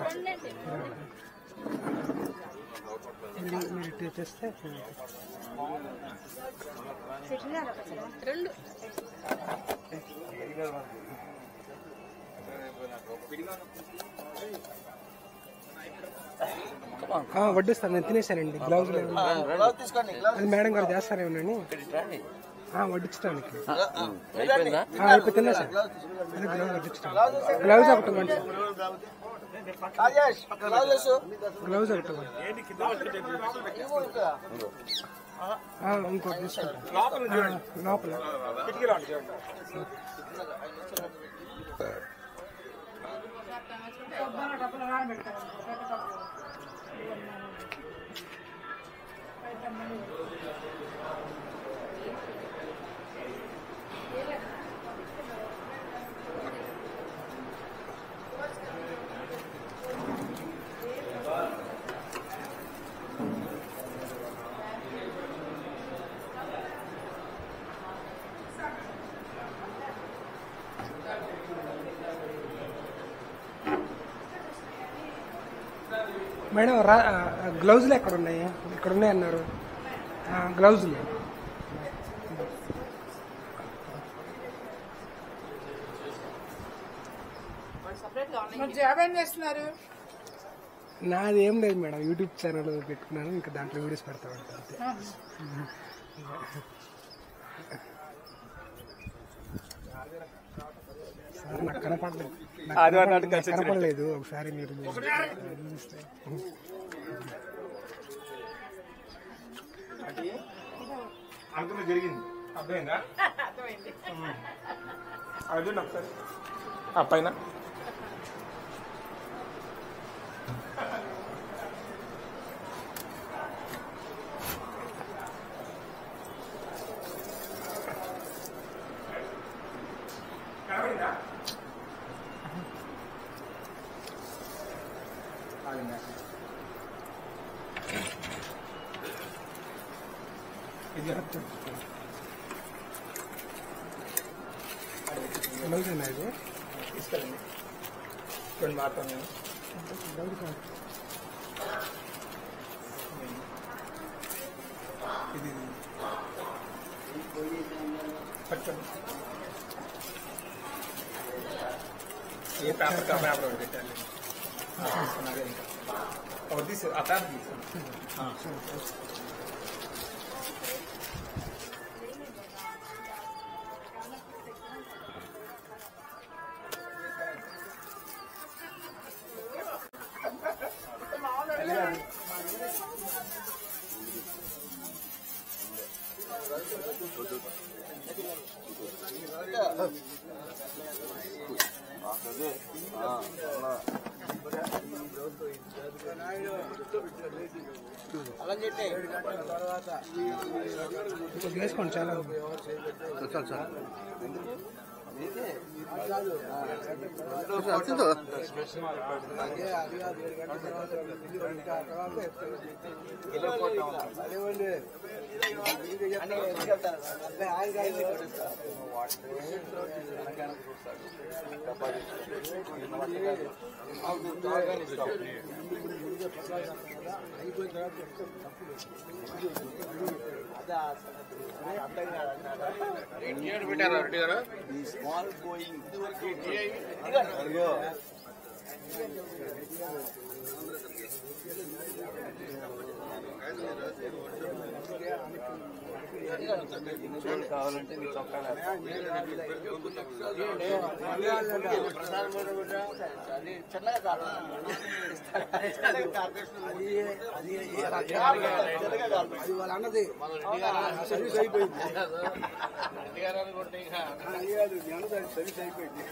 మీరు చేస్తే వడ్డిస్తాను. నేను తినేసానండి. గ్లౌజ్ అది మేడం గారు చేస్తారేమోనని వడ్డించడానికి. అయిపోయి తినేసాను. అది గ్లౌజ్ వడ్డించడానికి. గ్లౌజ్ ఒకటి ఇవ్వండి. గ్లౌజ్ ఒకటి ఇవ్వండి. ఇంకోటి తీసుకుంటాను లోపల. మేడం గ్లౌజులు ఎక్కడ ఉన్నాయి? ఇక్కడ ఉన్నాయి అన్నారు. గ్లౌజులు నాది ఏం లేదు మేడం. యూట్యూబ్ ఛానల్ పెట్టుకున్నాను. ఇంకా దాంట్లో వీడియోస్ పెడతా ఉంటాను అంతే. నాకు కనపడలేదు. ఒకసారి మీరు అనుకున్న జరిగింది. అర్థమైందా? అర్జున్ ఒకసారి పైన తీసుకెళ్ళండి. కొన్ని మాత్రం ఇది పట్టండి. ఏ పేపర్ కా పేపర్ ఒకటి పెట్టండి. ఒకటి తీసి ఆ పేపర్ తీసుకోండి. వేసుకోండి. చాలా చాలు సార్. కావాలంటే మీ చొక్కా అన్నది సర్వీస్ అయిపోయింది సర్వీస్ అయిపోయింది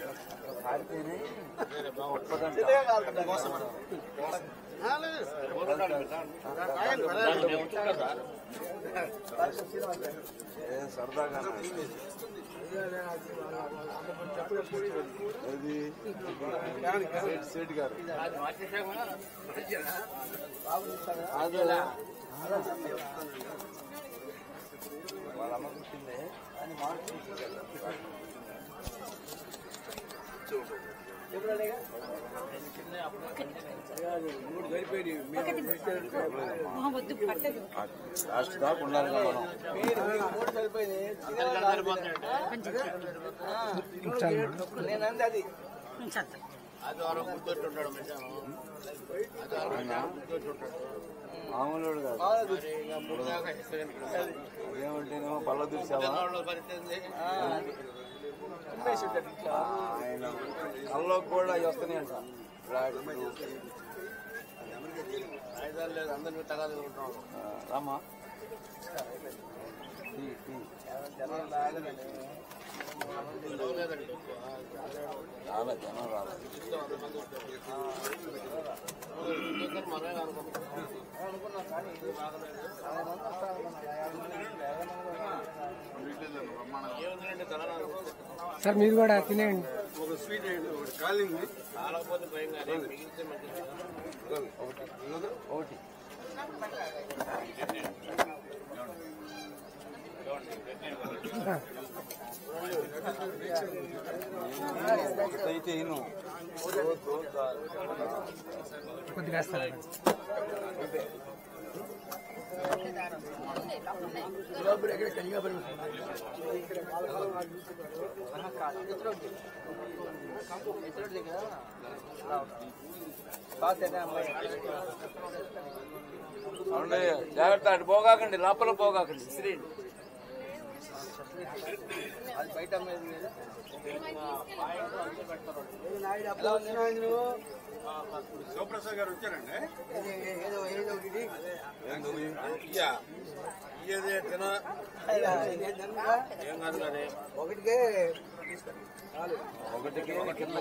సరదాగా సేట్ గారు వాళ్ళ అమ్మ పుట్టిందే అని లాస్ట్ దాకా ఉండాలి మామూలు కాదు అదేమంటేనేమో పళ్ళ చూసావా ఆయన కల్లో కూడా అవి వస్తున్నాయి సార్ రామా చాలా జనం రాలేదు సార్ మీరు కూడా తినేయండి ఒక స్వీట్ కాలింది ఒకటి అయితే కొద్దిగా వేస్తాను ఎక్కడ కనిగా జాగ్రత్త అటు పోగాకండి లోపల పోగాకండి శ్రీని అది బయట శివప్రసాద్ గారు వచ్చారండి ఒకటికే కింద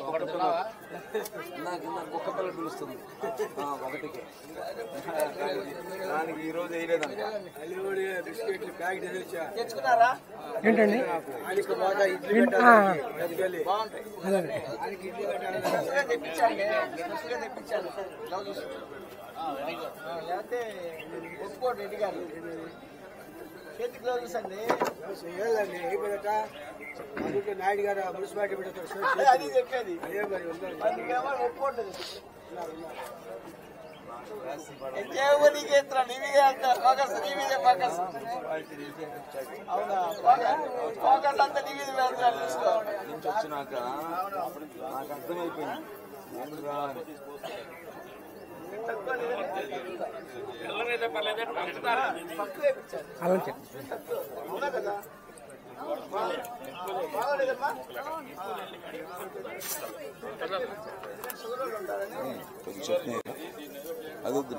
కుక్క పిల్ల పిలుస్తుంది ఒకటికే దానికి ఈ రోజు వేయలేదంట బిస్కెట్లు ప్యాకెట్ తెచ్చుకున్నారా ఏంటండి తెప్పించాను లేకపోతే ఒప్పుకోండి రెడ్డి గారు చేతి గ్లౌజెస్ అండి అయిపోయాక నాయుడు గారు మున్సిపాలిటీ పెడతారు అది చెప్పేది అదే మరి ఒప్పుకోండి నుంచి వచ్చినాక నాకు అర్థమైపోయింది కొంచెం అది వద్దు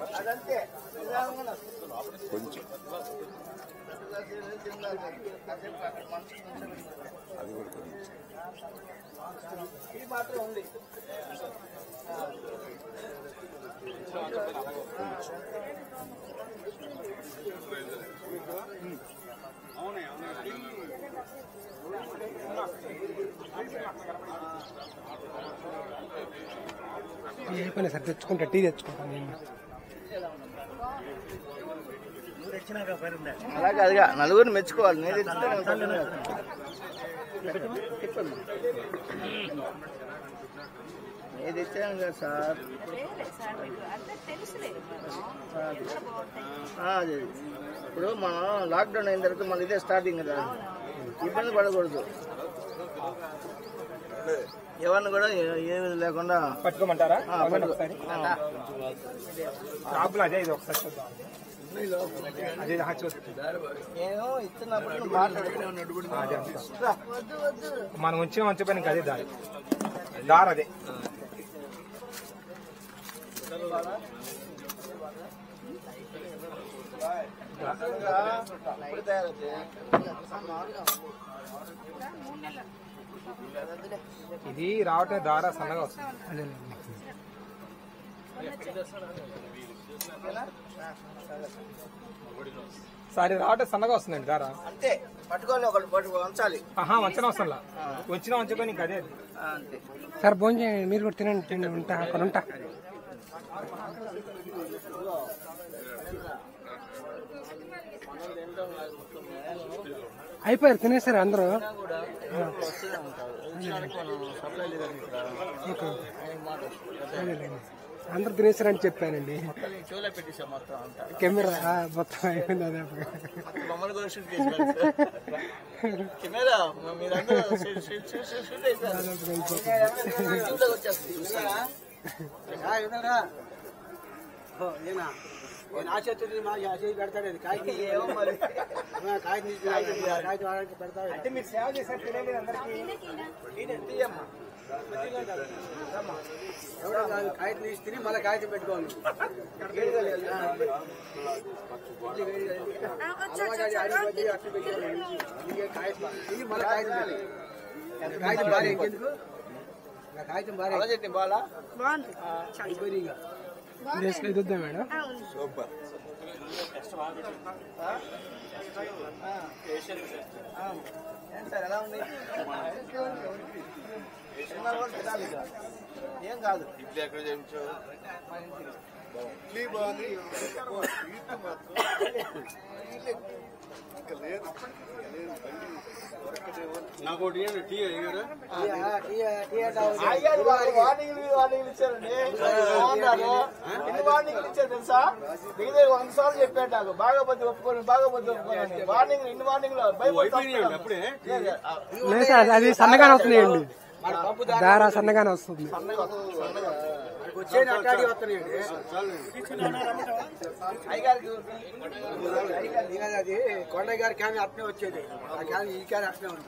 కొంచెం అది కూడా ఇది మాత్రం ఉంది అవునే అయిపోయినాయి సార్. తెచ్చుకుంటా, టీ తెచ్చుకుంటాను నేను. అలాగే అదిగా నలుగురిని మెచ్చుకోవాలి. నేను తెచ్చాను కదా సార్. అదే ఇప్పుడు మనం లాక్డౌన్ అయిన తర్వాత మళ్ళీ ఇదే స్టార్టింగ్ కదా, ఇబ్బంది పడకూడదు. ఎవరిని కూడా ఏమి లేకుండా పట్టుకోమంటారా? అదే ఇది ఒకసారి అదే నేను ఇస్తున్నప్పుడు మనం ఉంచిన మంచిపోయిన అదే దారి అదే. ఇది రావటం దారా సన్నగా వస్తుంది. సరే రావటం సన్నగా వస్తుందండి దారా. అంతే పట్టుకోవాలి, ఒకటి వంచాలి. వంచన వస్తుందా? వచ్చిన వంచిపోయి నీకు అదే అంతే సార్. భోజనం చేయండి, మీరు కూడా తినండి. ఉంటా అక్కడ ఉంటా. అయిపోయారు, తినేసారు అందరూ. అందరు తినేసారని చెప్పానండి. కెమెరా మొత్తం అయిపోయింది. అదే అంటే మీరు సేవ చేశారు తెలియలేదు అందరికీ. కాగితం తీసి తిని మళ్ళీ కాగితం పెట్టుకోవాలి. కాగితం భారీ ఇంకెందుకు, కాగితం భారీ బాగా ఇద్దాం మేడం. సూపర్. ఎలా ఉంది? ఏం కాదు. ఇడ్లీ ఎక్కడ చేయించావు? ఇడ్లీ బాగుంది. నాకు టీ అయ్యారు. వార్నింగ్లు ఇచ్చారండి. ఎన్ని వార్నింగ్లు ఇచ్చారు తెలుసా? మిగతా 100 సార్లు చెప్పాడు నాకు. బాగా పొద్దు ఒప్పుకోండి, బాగా పొద్దు ఒప్పుకోండి. వార్నింగ్ ఇన్ని వార్నింగ్లు లేదు సార్, అది సన్నగానే వస్తున్నాయండి. దారా సన్నగానే వస్తుంది. అది కొండయ్య గారి క్యాన్ అట్నే వచ్చేది. ఆ క్యాన్ ఈ క్యాన్ అట్నే ఉంది.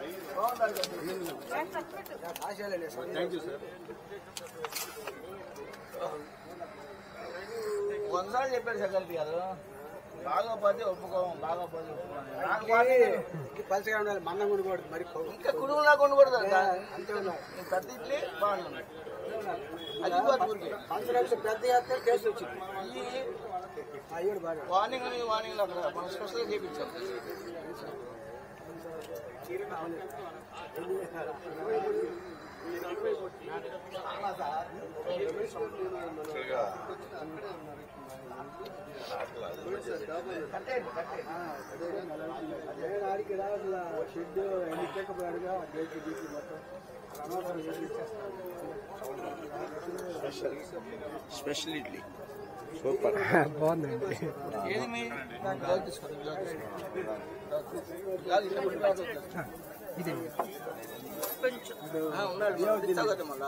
వందసార్లు చెప్పారు సెక్రటరీ గారు. బాగోపోతే ఒప్పుకోము, బాగోపోతే ఒప్పుకోము. పలుచగా ఉండాలి, మన్నం ఉండకూడదు. మరి ఇంకా కుడుగులా ఉండకూడదు. అంతే ఉన్నారు. పెద్ద ఇడ్లీ బాగానే ఉన్నాయి. పెద్ద చేస్తే టేస్ట్ వచ్చింది. వార్నింగ్ వార్నింగ్ అక్కడ మనం స్పెషల్గా చేయించాం. Special idli super. బాగుందండి. ఏది మీ ఇదే ఉండాలి మళ్ళా.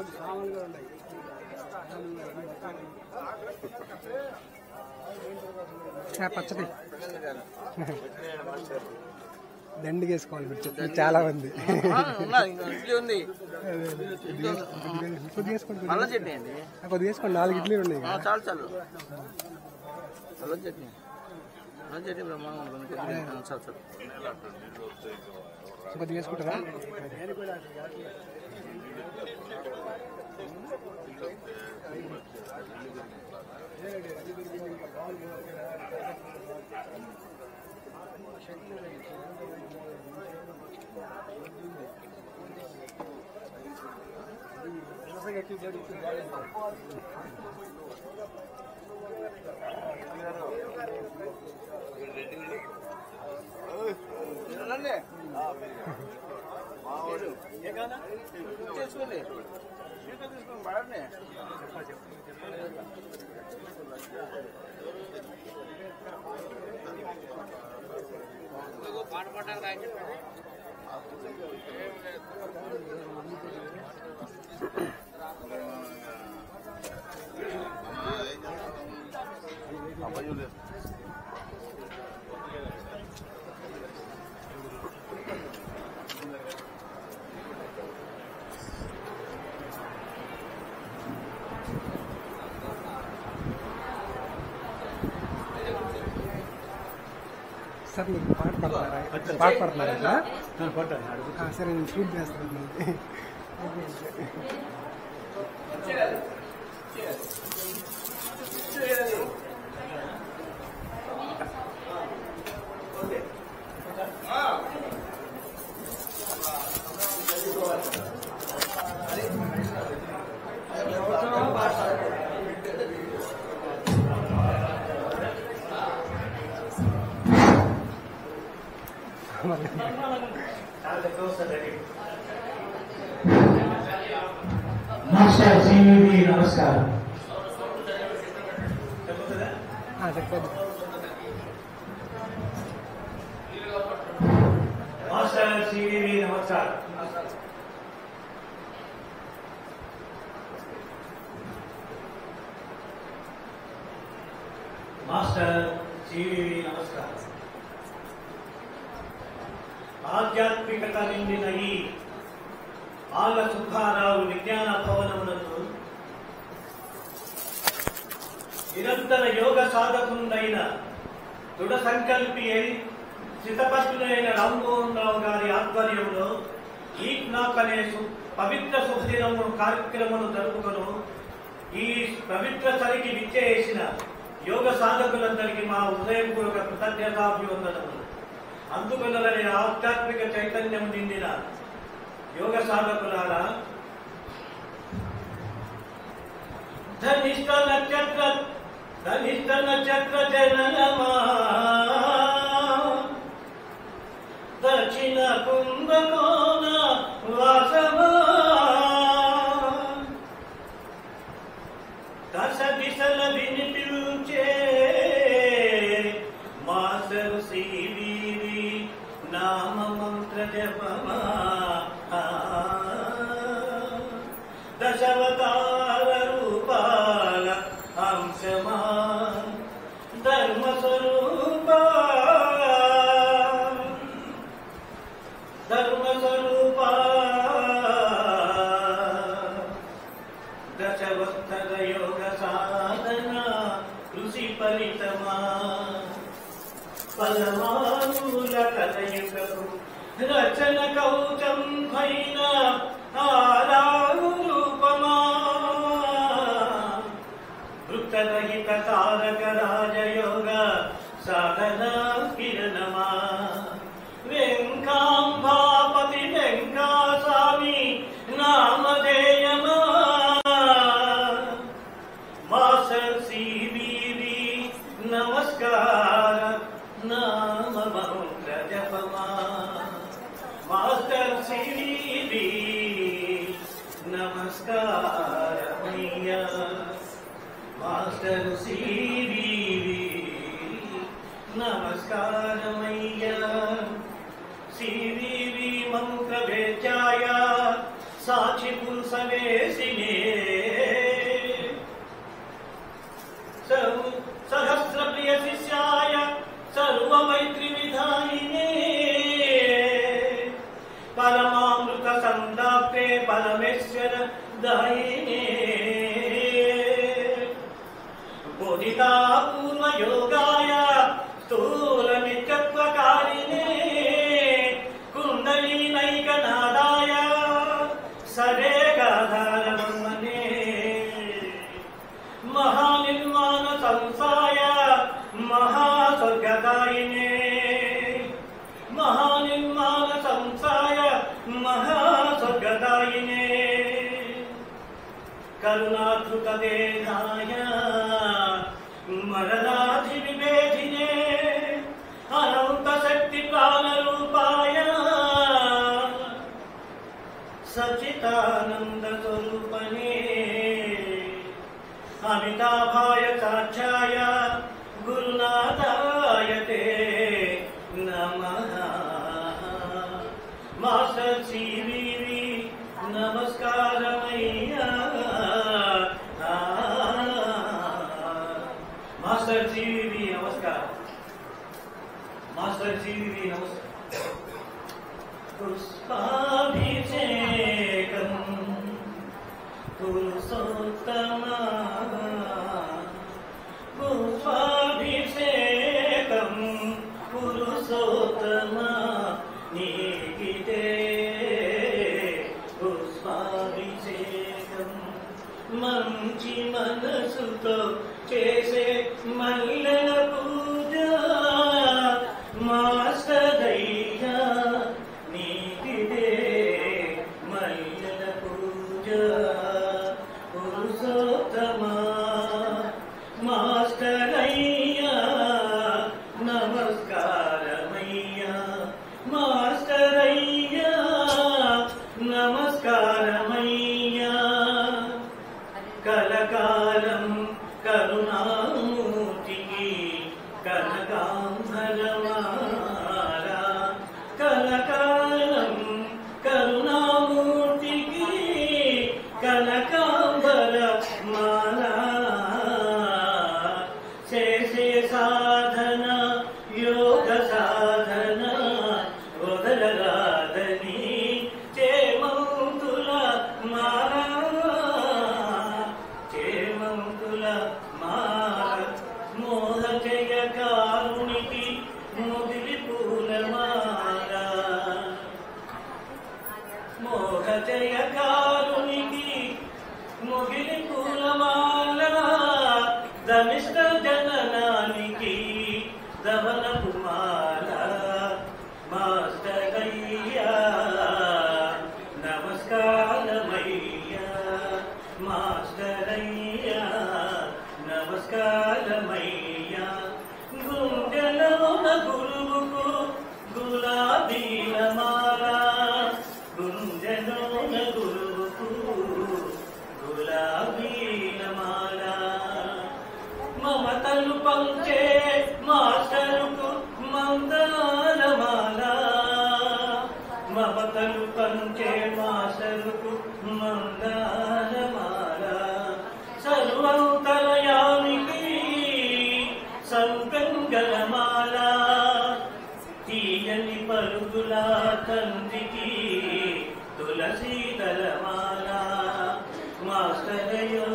పచ్చడి దండిగా వేసుకోవాలి మీరు చెప్తే చాలా ఉంది. కొద్దిగా వేసుకోండి, కొద్దిగా వేసుకోండి. 4 ఇడ్లీ ఉన్నాయి. చాలు చాలు చట్నీ కొద్దిగా వేసుకుంటారా? సార్ మీరు పాట పాడుతున్నారా? సరే నేను షూట్ చేస్తాను. మాస్టర్ C.V.V నమస్కారం. చెప్పండి. మాస్టర్ C.V.V నమస్కారం. మాస్టర్ C.V.V నమస్కారం. ఆధ్యాత్మికత నిండిన ఈ ఆళ్ళ సుబ్బారావు విజ్ఞాన భవనమునందు నిరంతర యోగ సాధకుండైన దృఢ సంకల్పి అయి స్థితపస్తుడైన రామ్మోహన్ రావు గారి ఆధ్వర్యంలో ఈక్నాక్ అనే పవిత్ర శుభదినము కార్యక్రమం జరుపుకొను ఈ పవిత్ర చరికి విచ్చేసిన యోగ సాధకులందరికీ మా హృదయపూర్వక కృతజ్ఞతాభివందనములు. అందుకొనలనే ఆధ్యాత్మిక చైతన్యం నిండిన యోగ సాధకులారా, ధనిష్ట నక్షత్ర జననమా దక్షిణ కుంభకోణ వాసమా దశ దిశల వినిపించే మాస్టర్ C.V.V నామ మంత్ర జపమా దశవతార రూపాల అంశమా ధర్మస్వరూపా దశవత్తర యోగ సాధన కృషి ఫలితమా పరమాణుల కలయుగము రచన కౌచం పైన ఆరారు రూపమా వృత్తరహిత తారక రాజయోగ సాధన కిరణమా వెంకాంబాపతి వెంకాస్వామి నామధేయమా మాస్టర్ C.V.V నమస్కార నామ మంత్ర జపమా master C.V.V నమస్కారమయ్యా master C.V.V నమస్కారమయ్యా C.V.V మంత్ర భేద్యాయ సాక్షి పురుషవేశినే సహస్ర ప్రియ శిష్యాయ సర్వ మైత్రి విధాయినే పరమామృత సందాప్తే పరమేశ్వర దాయినే బోధితా పూర్వ యోగాయ స్థూల నిత్యత్వకారిణే కుండలీనైకనాదాయ సరేగాధారమన్మనే మహానిర్మాణ సంసాయ మహాస్వర్గదాయినే మహానిర్మాణ సంసాయ మహాస్వర్గదాయినే కరుణాధృత దేహాయ మరణాధి విభేదినే అనంత శక్తి ప్రాణరూపాయ సచితానంద స్వరూపనే అమితాభాయ సాక్షాయ గురునాథాయ తే నమః మాస్టర్ C.V.V నమస్కారమయ్యా మాస్టర్ C.V.V నమస్కారం మాస్టర్ C.V.V నమస్కారం పుష్పాభిషేకం పురుషోత్తమా పుష్పాభిషేకం పురుషోత్తమా నీకిదే పుష్పాభిషేకం మంచి మనసుతో చేసే మల్లెల పూజ మాస్టరయ్యా నీకిదే మల్లెల పూజ పురుషోత్తమా మాస్టరయ్యా నమస్కారమయ్యా మాస్టరయ్యా నమస్కారమయ్యా కలకాలం కరుణామూర్తికి కనకాంబరమాల కలకాలం కరుణామూర్తికి కనకాంబరమాల చేసే సాధన యోగ సాధన వదలరాదని చేమంతుల మాల చేమంతుల మాల మోహ జయ కారునికి ముదిరి పూలమాల మోహ జయ కారునికి ముగిలి పూలమాల ధనిష్ట జననానికి ధవన కుమార మాస్టరయ్యా నమస్కారమయ్యా మాస్టరయ్యా నమస్కారమయ్యా గుండెలోన గురువుకు గులాబీల మాల గుండెలోన గురువుకు గులాబీల మాల మమతలు పంచే మాస్టరుకు మందారమాల మమతలు పంచే మాస్టరుకు మందారమాల సర్వంతరయానికి సంకంగళమాల తీయని పరుగుల తండ్రికి తులసీదళమాల మాస్టరయ్యో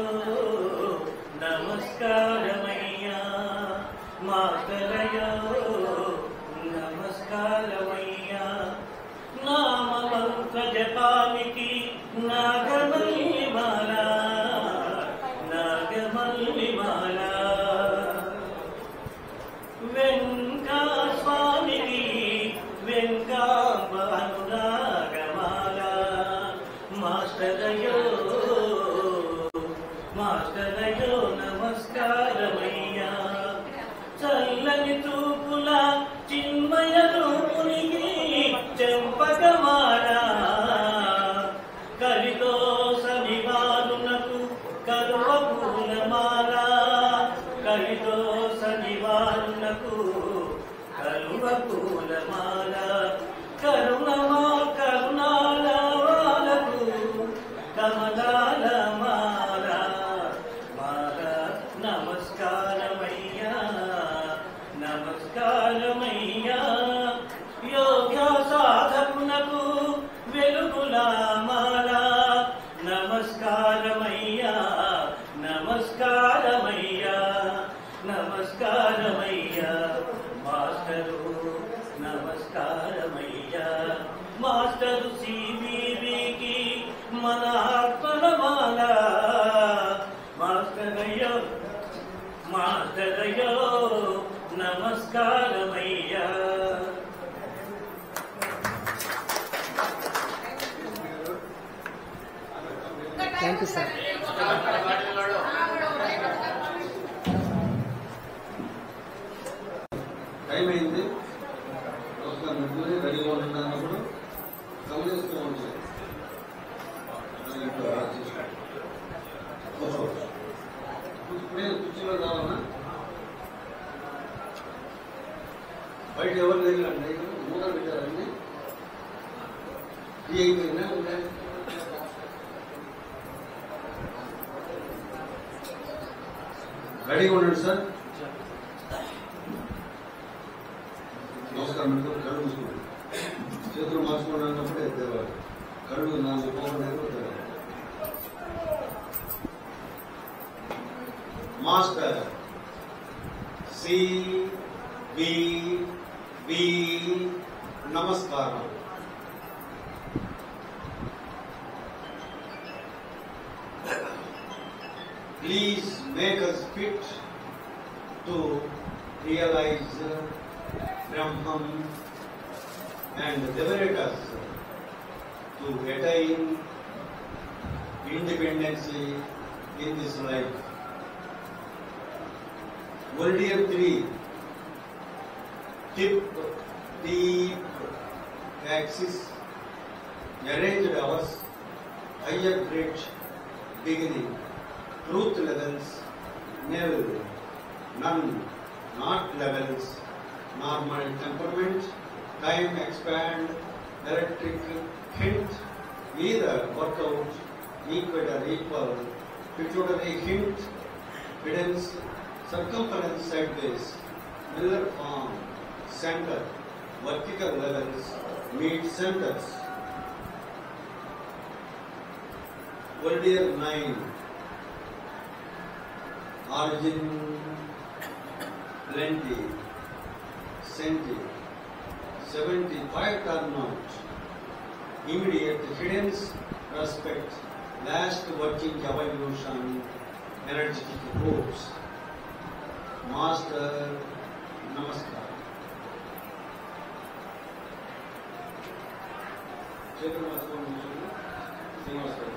నమస్కారమయ్యా మాస్టరయ్యో నమస్కారమయ్యా నామమంత్ర జపానికి నాగమల్లిమాల నాగమల్లిమాల వెంకా స్వామికి వెంకాంబ అనురాగమాల మాస్టరయ్యో మాస్టరయ్యో నమస్కారమయ్యా చల్లని చూపుల చిన్మయ రూపునికి చెంపకమాల కలిదోష నివారునకు కరువ పూలమాల కలిదోష నివారునకు కరువ పూలమాల కరుణమా కరుణాల వాళ్ళకు నమస్కారమయ్యా మాస్టర్ సివివికి మన ఆత్మల మాల మాస్టర్ అయ్యో నమస్కారమయ్యా థ్యాంక్ యూ సార్. టైం అయింది. రెడీగా ఉన్నప్పుడు గమనిస్తూ ఉంటాయి. కుర్చీలో రావాలన్నా బయట ఎవరు లేదండి, మూడలు పెట్టారండి. టీ అయిపోయిందా ఉంటాయి. రెడీగా ఉండండి సార్. నమస్కారం అంటూ కళ్ళు మూసుకోండి. చేతులు మార్చుకోవడాన్నప్పుడే దేవాలి. కళ్ళు నాలుగు పోవడానికి మాస్టర్ C.V.V నమస్కారం. Please make us fit to realize Brahman and liberate us to attain independence in this life. Volunteer 3. Tip, deep, axis, arranged hours, higher grade, beginning, truth levels, nil, none, not levels, normal temperament, time expand, electric hint, either workout, equator equal, pituitary hint, pedance, circumference sideways, Miller form, center, vertical levels, meet centers. Volunteer 9. Origin, plenty, centi, 75 turnout, immediate hidden respect, last working evolution, energetic hopes. Master, namaskar. Namaskar.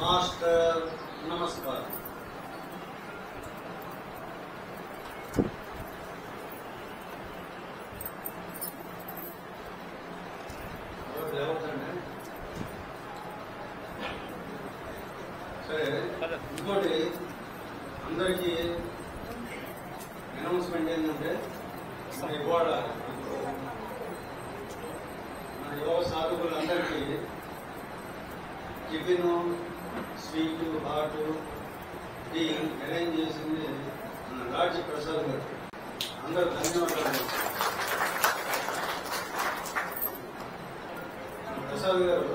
Master నమస్కారం. సరే, ఇంకోటి అందరికీ అనౌన్స్మెంట్ ఏంటంటే ఇవాళ మన యోగ సాధకులందరికీ tiffin, sweet, hot, tea arrange చేసింది మన రాజీ ప్రసాద్ గారు. అందరూ ధన్యవాదాలు. ప్రసాద్ గారు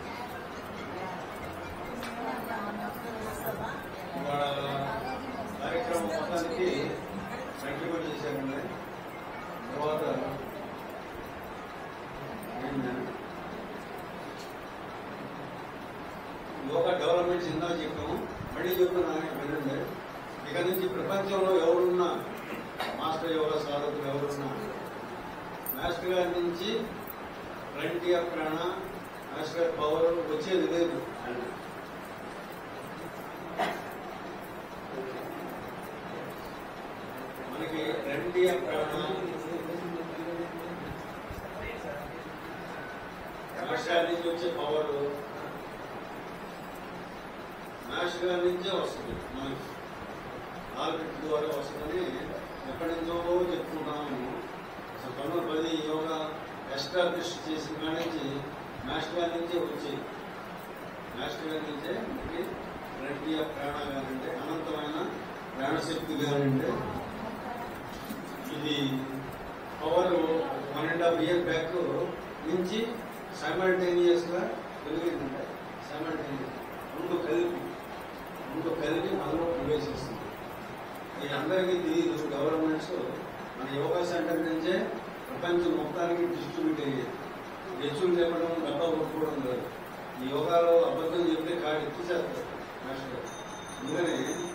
వాళ్ళ కార్యక్రమం మొత్తానికి కంట్రిబ్యూట్ చేశారండి. తర్వాత యోగా డెవలప్మెంట్స్ ఇందా చెప్పాము, మళ్ళీ చెప్తున్నాను వినండి. ఇక నుంచి ప్రపంచంలో ఎవరున్నా మాస్టర్ యోగా సాధకులు ఎవరున్నా మాస్టర్ గారి నుంచి ఫ్రంట్ ఆఫ్ ప్రాణ, మాస్టర్ గారి పవర్ వచ్చేది లేదు. మనకి ఫ్రంట్ ఆఫ్ ప్రాణ మాస్టర్ గారి నుంచి వచ్చే పవర్ మాస్టర్ గారి నుంచే వస్తుంది. మనకి ఆల్బెట్ ద్వారా వస్తుందని ఎప్పటి నుంచో చెప్పుకుంటాము. అసలు 1910 యోగా ఎస్టాబ్లిష్ చేసిన కాడి నుంచి మాస్టర్ గారి నుంచే వచ్చేది. మాస్టర్ గారి నుంచే మనకి ఫ్రంట్ ఆఫ్ ప్రాణ గారంటే అనంతమైన ప్రాణశక్తి గారంటే ఇది పవర్ 1.5 year బ్యాక్ నుంచి సైమల్టేనియస్ గా పెరిగిందంటే సైమల్టేనియస్ ముందు కలిపి మనలో ప్రవేశిస్తుంది. ఇది అందరికీ తెలియదు. గవర్నమెంట్స్ మన యోగా సెంటర్ నుంచే ప్రపంచం మొత్తానికి డిస్ట్రిబ్యూట్ అయ్యేది. హెచ్చులు చెప్పడం, డబ్బా కొట్టుకోవడం లేదు. ఈ యోగాలో అబద్ధం చెప్తే కాడి తీసేస్తారు మాస్టర్. అందుకని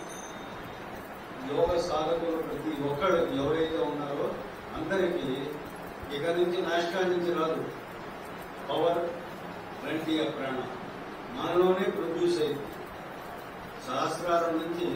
యోగ సాధకులు ప్రతి ఒక్కరు ఎవరైతే ఉన్నారో అందరికీ ఇక నుంచి నాశకా నుంచి రాదు. పవర్ ఫ్రంట్ ఆఫ్ ప్రాణ మనలోనే ప్రొడ్యూస్ అయింది. సహస్రాల నుంచి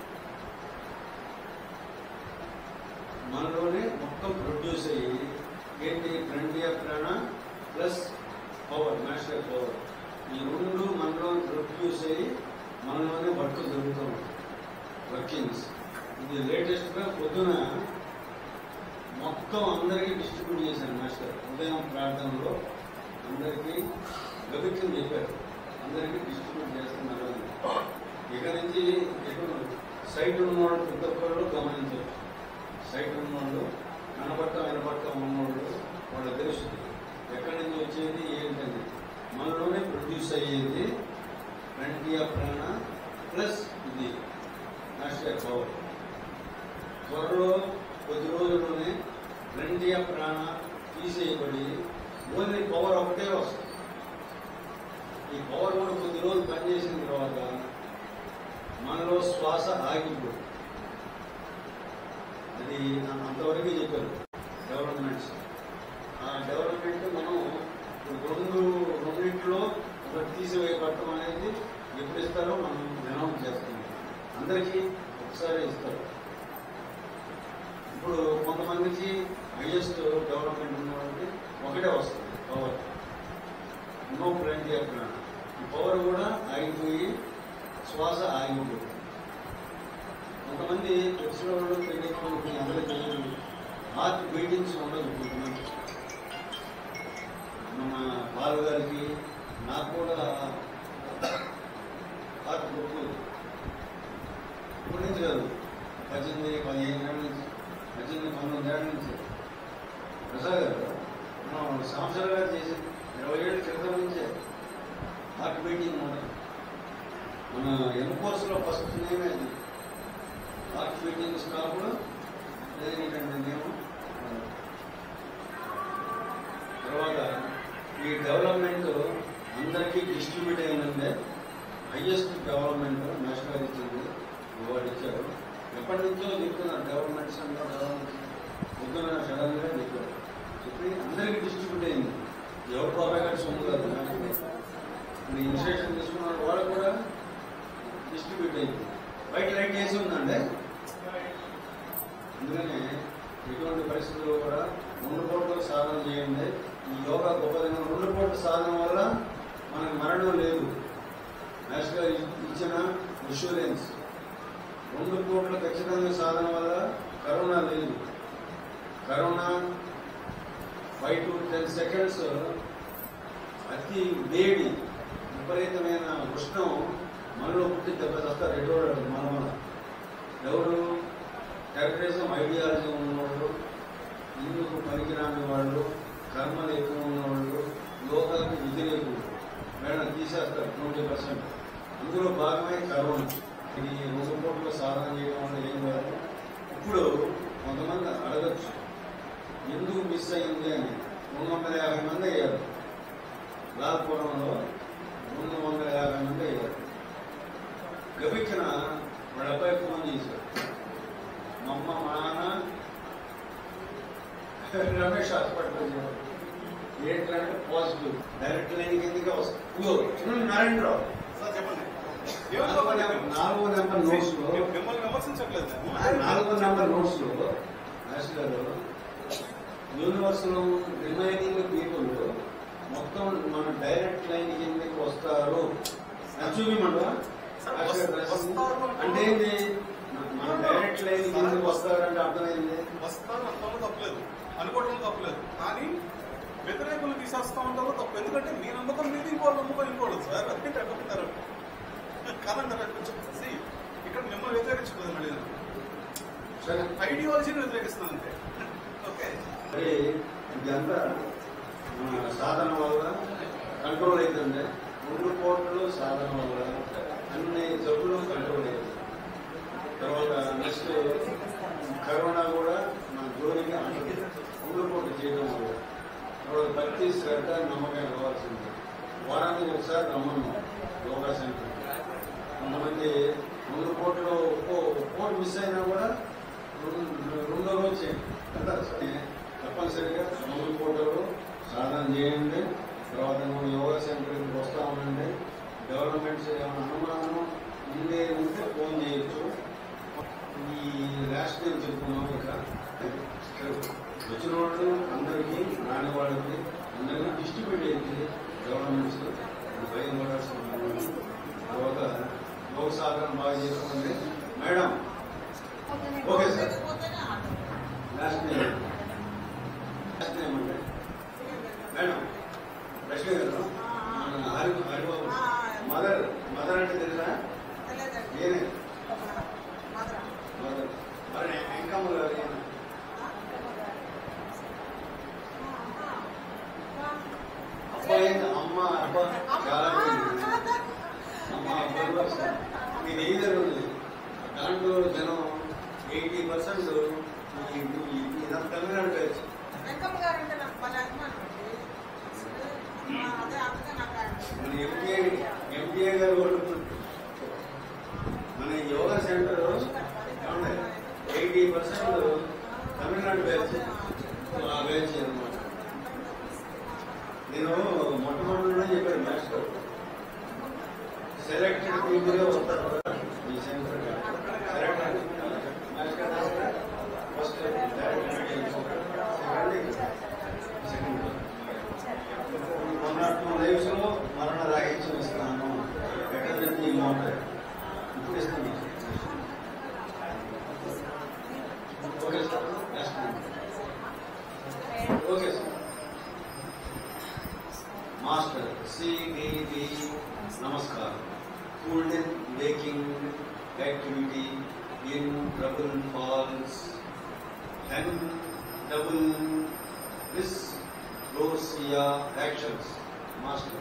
మనలోనే మొత్తం ప్రొడ్యూస్ అయ్యి ఏంటి front of prana plus power, master power, ఈ రెండు మనలో ప్రొడ్యూస్ అయ్యి మనలోనే వర్క్ జరుగుతూ ఉంటాయి. వర్కింగ్స్ ఇది లేటెస్ట్ గా పొద్దున మొత్తం అందరికీ డిస్ట్రిబ్యూట్ చేశాను మాస్టర్. ఉదయం ప్రార్థనలో అందరికీ గవిత్యం చెప్పారు. అందరికీ డిస్ట్రిబ్యూట్ చేస్తున్నారు. ఇక నుంచి సైట్ ఉన్నవాళ్ళు ప్రతి ఒక్కళ్ళు గమనించవచ్చు. సైట్ ఉన్నవాళ్ళు వినపడతా ఉన్నవాళ్ళు వాళ్ళు తెలుస్తుంది ఎక్కడి నుంచి వచ్చేది ఏంటని. మనలోనే ప్రొడ్యూస్ అయ్యేది ఫ్రంట్ ఆఫ్ ప్రాణ ప్లస్ ఇది మాస్టర్ పవర్. త్వరలో కొద్ది రోజుల్లోనే ఫ్రంట్ ఆఫ్ ప్రాణ తీసేయబడి ఓన్లీ పవర్ ఒకటే వస్తుంది. ఈ పవర్ కూడా కొద్ది రోజులు పనిచేసిన తర్వాత మనలో శ్వాస ఆగిపోతుంది. అది అంతవరకు చెప్పారు డెవలప్మెంట్స్. ఆ డెవలప్మెంట్ మనం రెండింటిలో ఒకటి తీసివేయబడటం అనేది ఎప్పుడు ఇస్తారో మనం అనౌన్స్ చేస్తున్నాం. అందరికీ ఒకసారి ఇస్తారు. ఇప్పుడు కొంతమందికి హైయెస్ట్ డెవలప్మెంట్ ఉన్న వాళ్ళకి ఒకటే వస్తుంది పవర్. నో ఫ్రంట్ ఆఫ్ ప్రాణ. ఈ పవర్ కూడా ఆగిపోయి శ్వాస ఆగిపోతుంది. కొంతమంది తెలిసిన వాళ్ళు తెలియకుండా అందరికీ హార్ట్ బీటింగ్స్ ఉండదు. కొంతమంది మన బాలు గారికి నాకు కూడా హార్ట్ కొట్టు ఇప్పటి నుంచి కాదు, 18-15 ఏళ్ళ నుంచి, 18-19 ఏళ్ళ నుంచి. ప్రసాద్ గారు మనం సంవత్సరాలుగా చేసి 20 ఏళ్ళ క్రితం నుంచే హార్ట్ బీటింగ్ ఉండదు. మన ఎన్కోర్స్లో ఫస్ట్ నేమే అది హార్ట్ బీటింగ్ స్టాప్ ఏంటంటే మేము. తర్వాత ఈ డెవలప్మెంట్ అందరికీ డిస్ట్రిబ్యూట్ అయినందే హైయెస్ట్ డెవలప్మెంట్ మాస్టర్ గారు ఇచ్చింది. ఇవాళ ఇచ్చారు. ఎప్పటి నుంచో చెప్తున్నారు డెవలప్మెంట్స్ అంటే పొద్దున సడన్ గా చెప్పారు. చెప్పి అందరికీ డిస్ట్రిబ్యూట్ అయింది. ఎవరు బాబాయ్ గారి సొమ్ము కాదు. ఇప్పుడు ఇనిషియేషన్ తీసుకున్న వాళ్ళు కూడా ఎటువంటి పరిస్థితుల్లో కూడా 2 పూటలు సాధన చేయండి. ఈ యోగా గొప్పదైన 2 పూటల సాధన వల్ల మనకు మరణం లేదు. మాస్టర్ గారు ఇచ్చిన ఇన్సూరెన్స్ 2 పూటల ఖచ్చితంగా సాధన వల్ల కరోనా లేదు. కరోనా 5 to 10 seconds అతి వేడి విపరీతమైన ఉష్ణం మనలో పుట్టి దెబ్బతేస్తారు. ఎటువంటి మన ఎవరు టెర్రరిజం ఐడియాలజీ ఉన్నవాళ్ళు, ఇందుకు పనికిరాని వాళ్ళు, కర్మలు ఎక్కువ ఉన్నవాళ్ళు, యోగాకి వ్యతిరేకులు మేడం తీసేస్తారు 20%. అందులో భాగమే కరోనా. ఇది 2 పూటలు సాధన చేయడం వల్ల ఏం కాదు. ఇప్పుడు కొంతమంది అడగచ్చు ఎందుకు మిస్ అయింది అని. 350 మంది అయ్యారు. లాల్పురంలో 350 మంది అయ్యారు. గబిక్కిన వాళ్ళ అబ్బాయి ఫోన్ చేశారు, మా అమ్మ మా నాన్న రమేష్ హాస్పిటల్ వచ్చారు. ఏంటంటే పాజిటివ్ డైరెక్ట్ లైన్ కిందగా వస్తుంది. నారాయణరావు 4 నెంబర్ నోట్స్ లో 4 నెంబర్ నోట్స్ లో మాస్టర్ గారు యూనివర్స్ లో రిమైనింగ్ పీపుల్ మొత్తం మన డైరెక్ట్ లైన్ కిందకి వస్తారు. చూపిమంటా అంటే ఏంటి? మన డైరెక్ట్ లైన్ కిందకి వస్తారంటే అర్థమైంది. వస్తారు అంతలో తప్పలేదు, అనుకోవడం తప్పలేదు. కానీ వ్యతిరేకులు తీసేస్తా ఉంటారో తప్పు. ఎందుకంటే మీ నమ్మకం మీద ఇంకోటి నమ్మకం ఇంకోటి సార్. అందుకే అడుగుతున్నారు కాదంటారు. ఇక్కడ మిమ్మల్ని వ్యతిరేకించలేదు. మళ్ళీ ఐడియాలజీని వ్యతిరేకిస్తున్నాను అంతే. ఓకే, ఇదంతా సాధన వల్ల కంట్రోల్ అవుతుంది. 2 పూటలు సాధన వల్ల అన్ని జబ్బులు కంట్రోల్ అవుతుంది. తర్వాత నెక్స్ట్ కరోనా కూడా మన జోలికి అంటుంది 2 పూటలు చేయడం వల్ల. తర్వాత భక్తి, శ్రద్ధ, నమ్మకం కావాల్సింది. వారానికి ఒకసారి రమ్మన్నాం యోగా సెంటర్. కొంతమంది 2 పూటలు పూట మిస్ అయినా కూడా 2వ రోజు చేయండి. తప్పనిసరిగా 2 పూటలు సాధన చేయండి. తర్వాత యోగా సెంటర్కి వస్తూ ఉండండి. డెవలప్మెంట్స్ ఏమైనా అనుమానం ఉంటే ఫోన్ చేయొచ్చు. ఈ లాస్ట్ టైం చెప్పుకున్నాం. ఇక్కడ వచ్చిన వాళ్ళు అందరికీ, రాని వాళ్ళకి అందరికీ డిస్ట్రిబ్యూట్ అయింది డెవలప్మెంట్స్. భయం పడాల్సిన తర్వాత యోగ సాధన బాగా చేసుకోండి madam. Okay sir. Last name అంటే మేడం లక్ష్మి గారు హరిబాబు మదర్ అంటే తెలుసా? నేనే మదర్. మరి ఇంకమ్మ గారు అబ్బాయి అమ్మ అబ్బా చాలా అమ్మ అబ్బాయి మీరు ఏం జరుగుతుంది దాంట్లో జనం 80% ఇదంతా తమిళనాడు పేరు. ఎంపీఏ గారు మన యోగా సెంటర్ 80% తమిళనాడు బ్యాచ్. ఆ బ్యాచ్ అనమాట. నేను మొట్టమొదటి చెప్పాను మాస్టర్ సెలెక్టెడ్ పీపుల్ వస్తారు ఈ సెంటర్. సెలెక్టెడ్ ఫస్ట్ సెకండ్ మొన్న 2 days లో మరణ రాహిత్యం ఇస్తున్నాను. ఎక్కడ మోటార్ ఇప్పుడు ఇస్తున్నాను. Okay sir. Okay sir. Master C.V.V నమస్కారం. Cooled baking activity in double falls and double Russia actions. Master.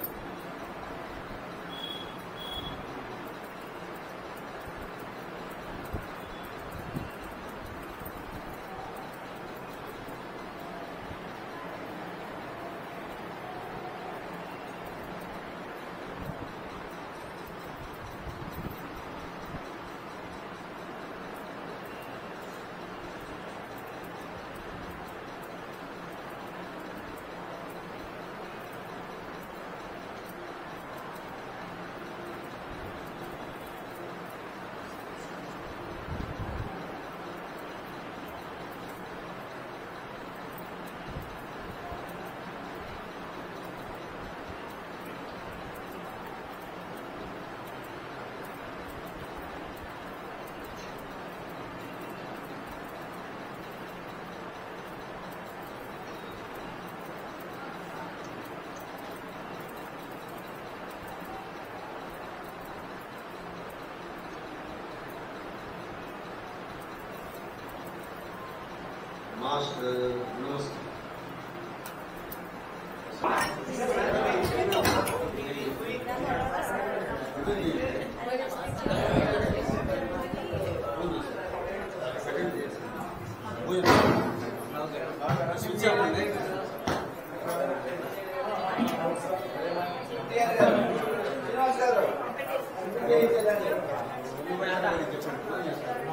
Last university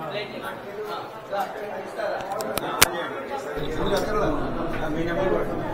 మీ నెంబర్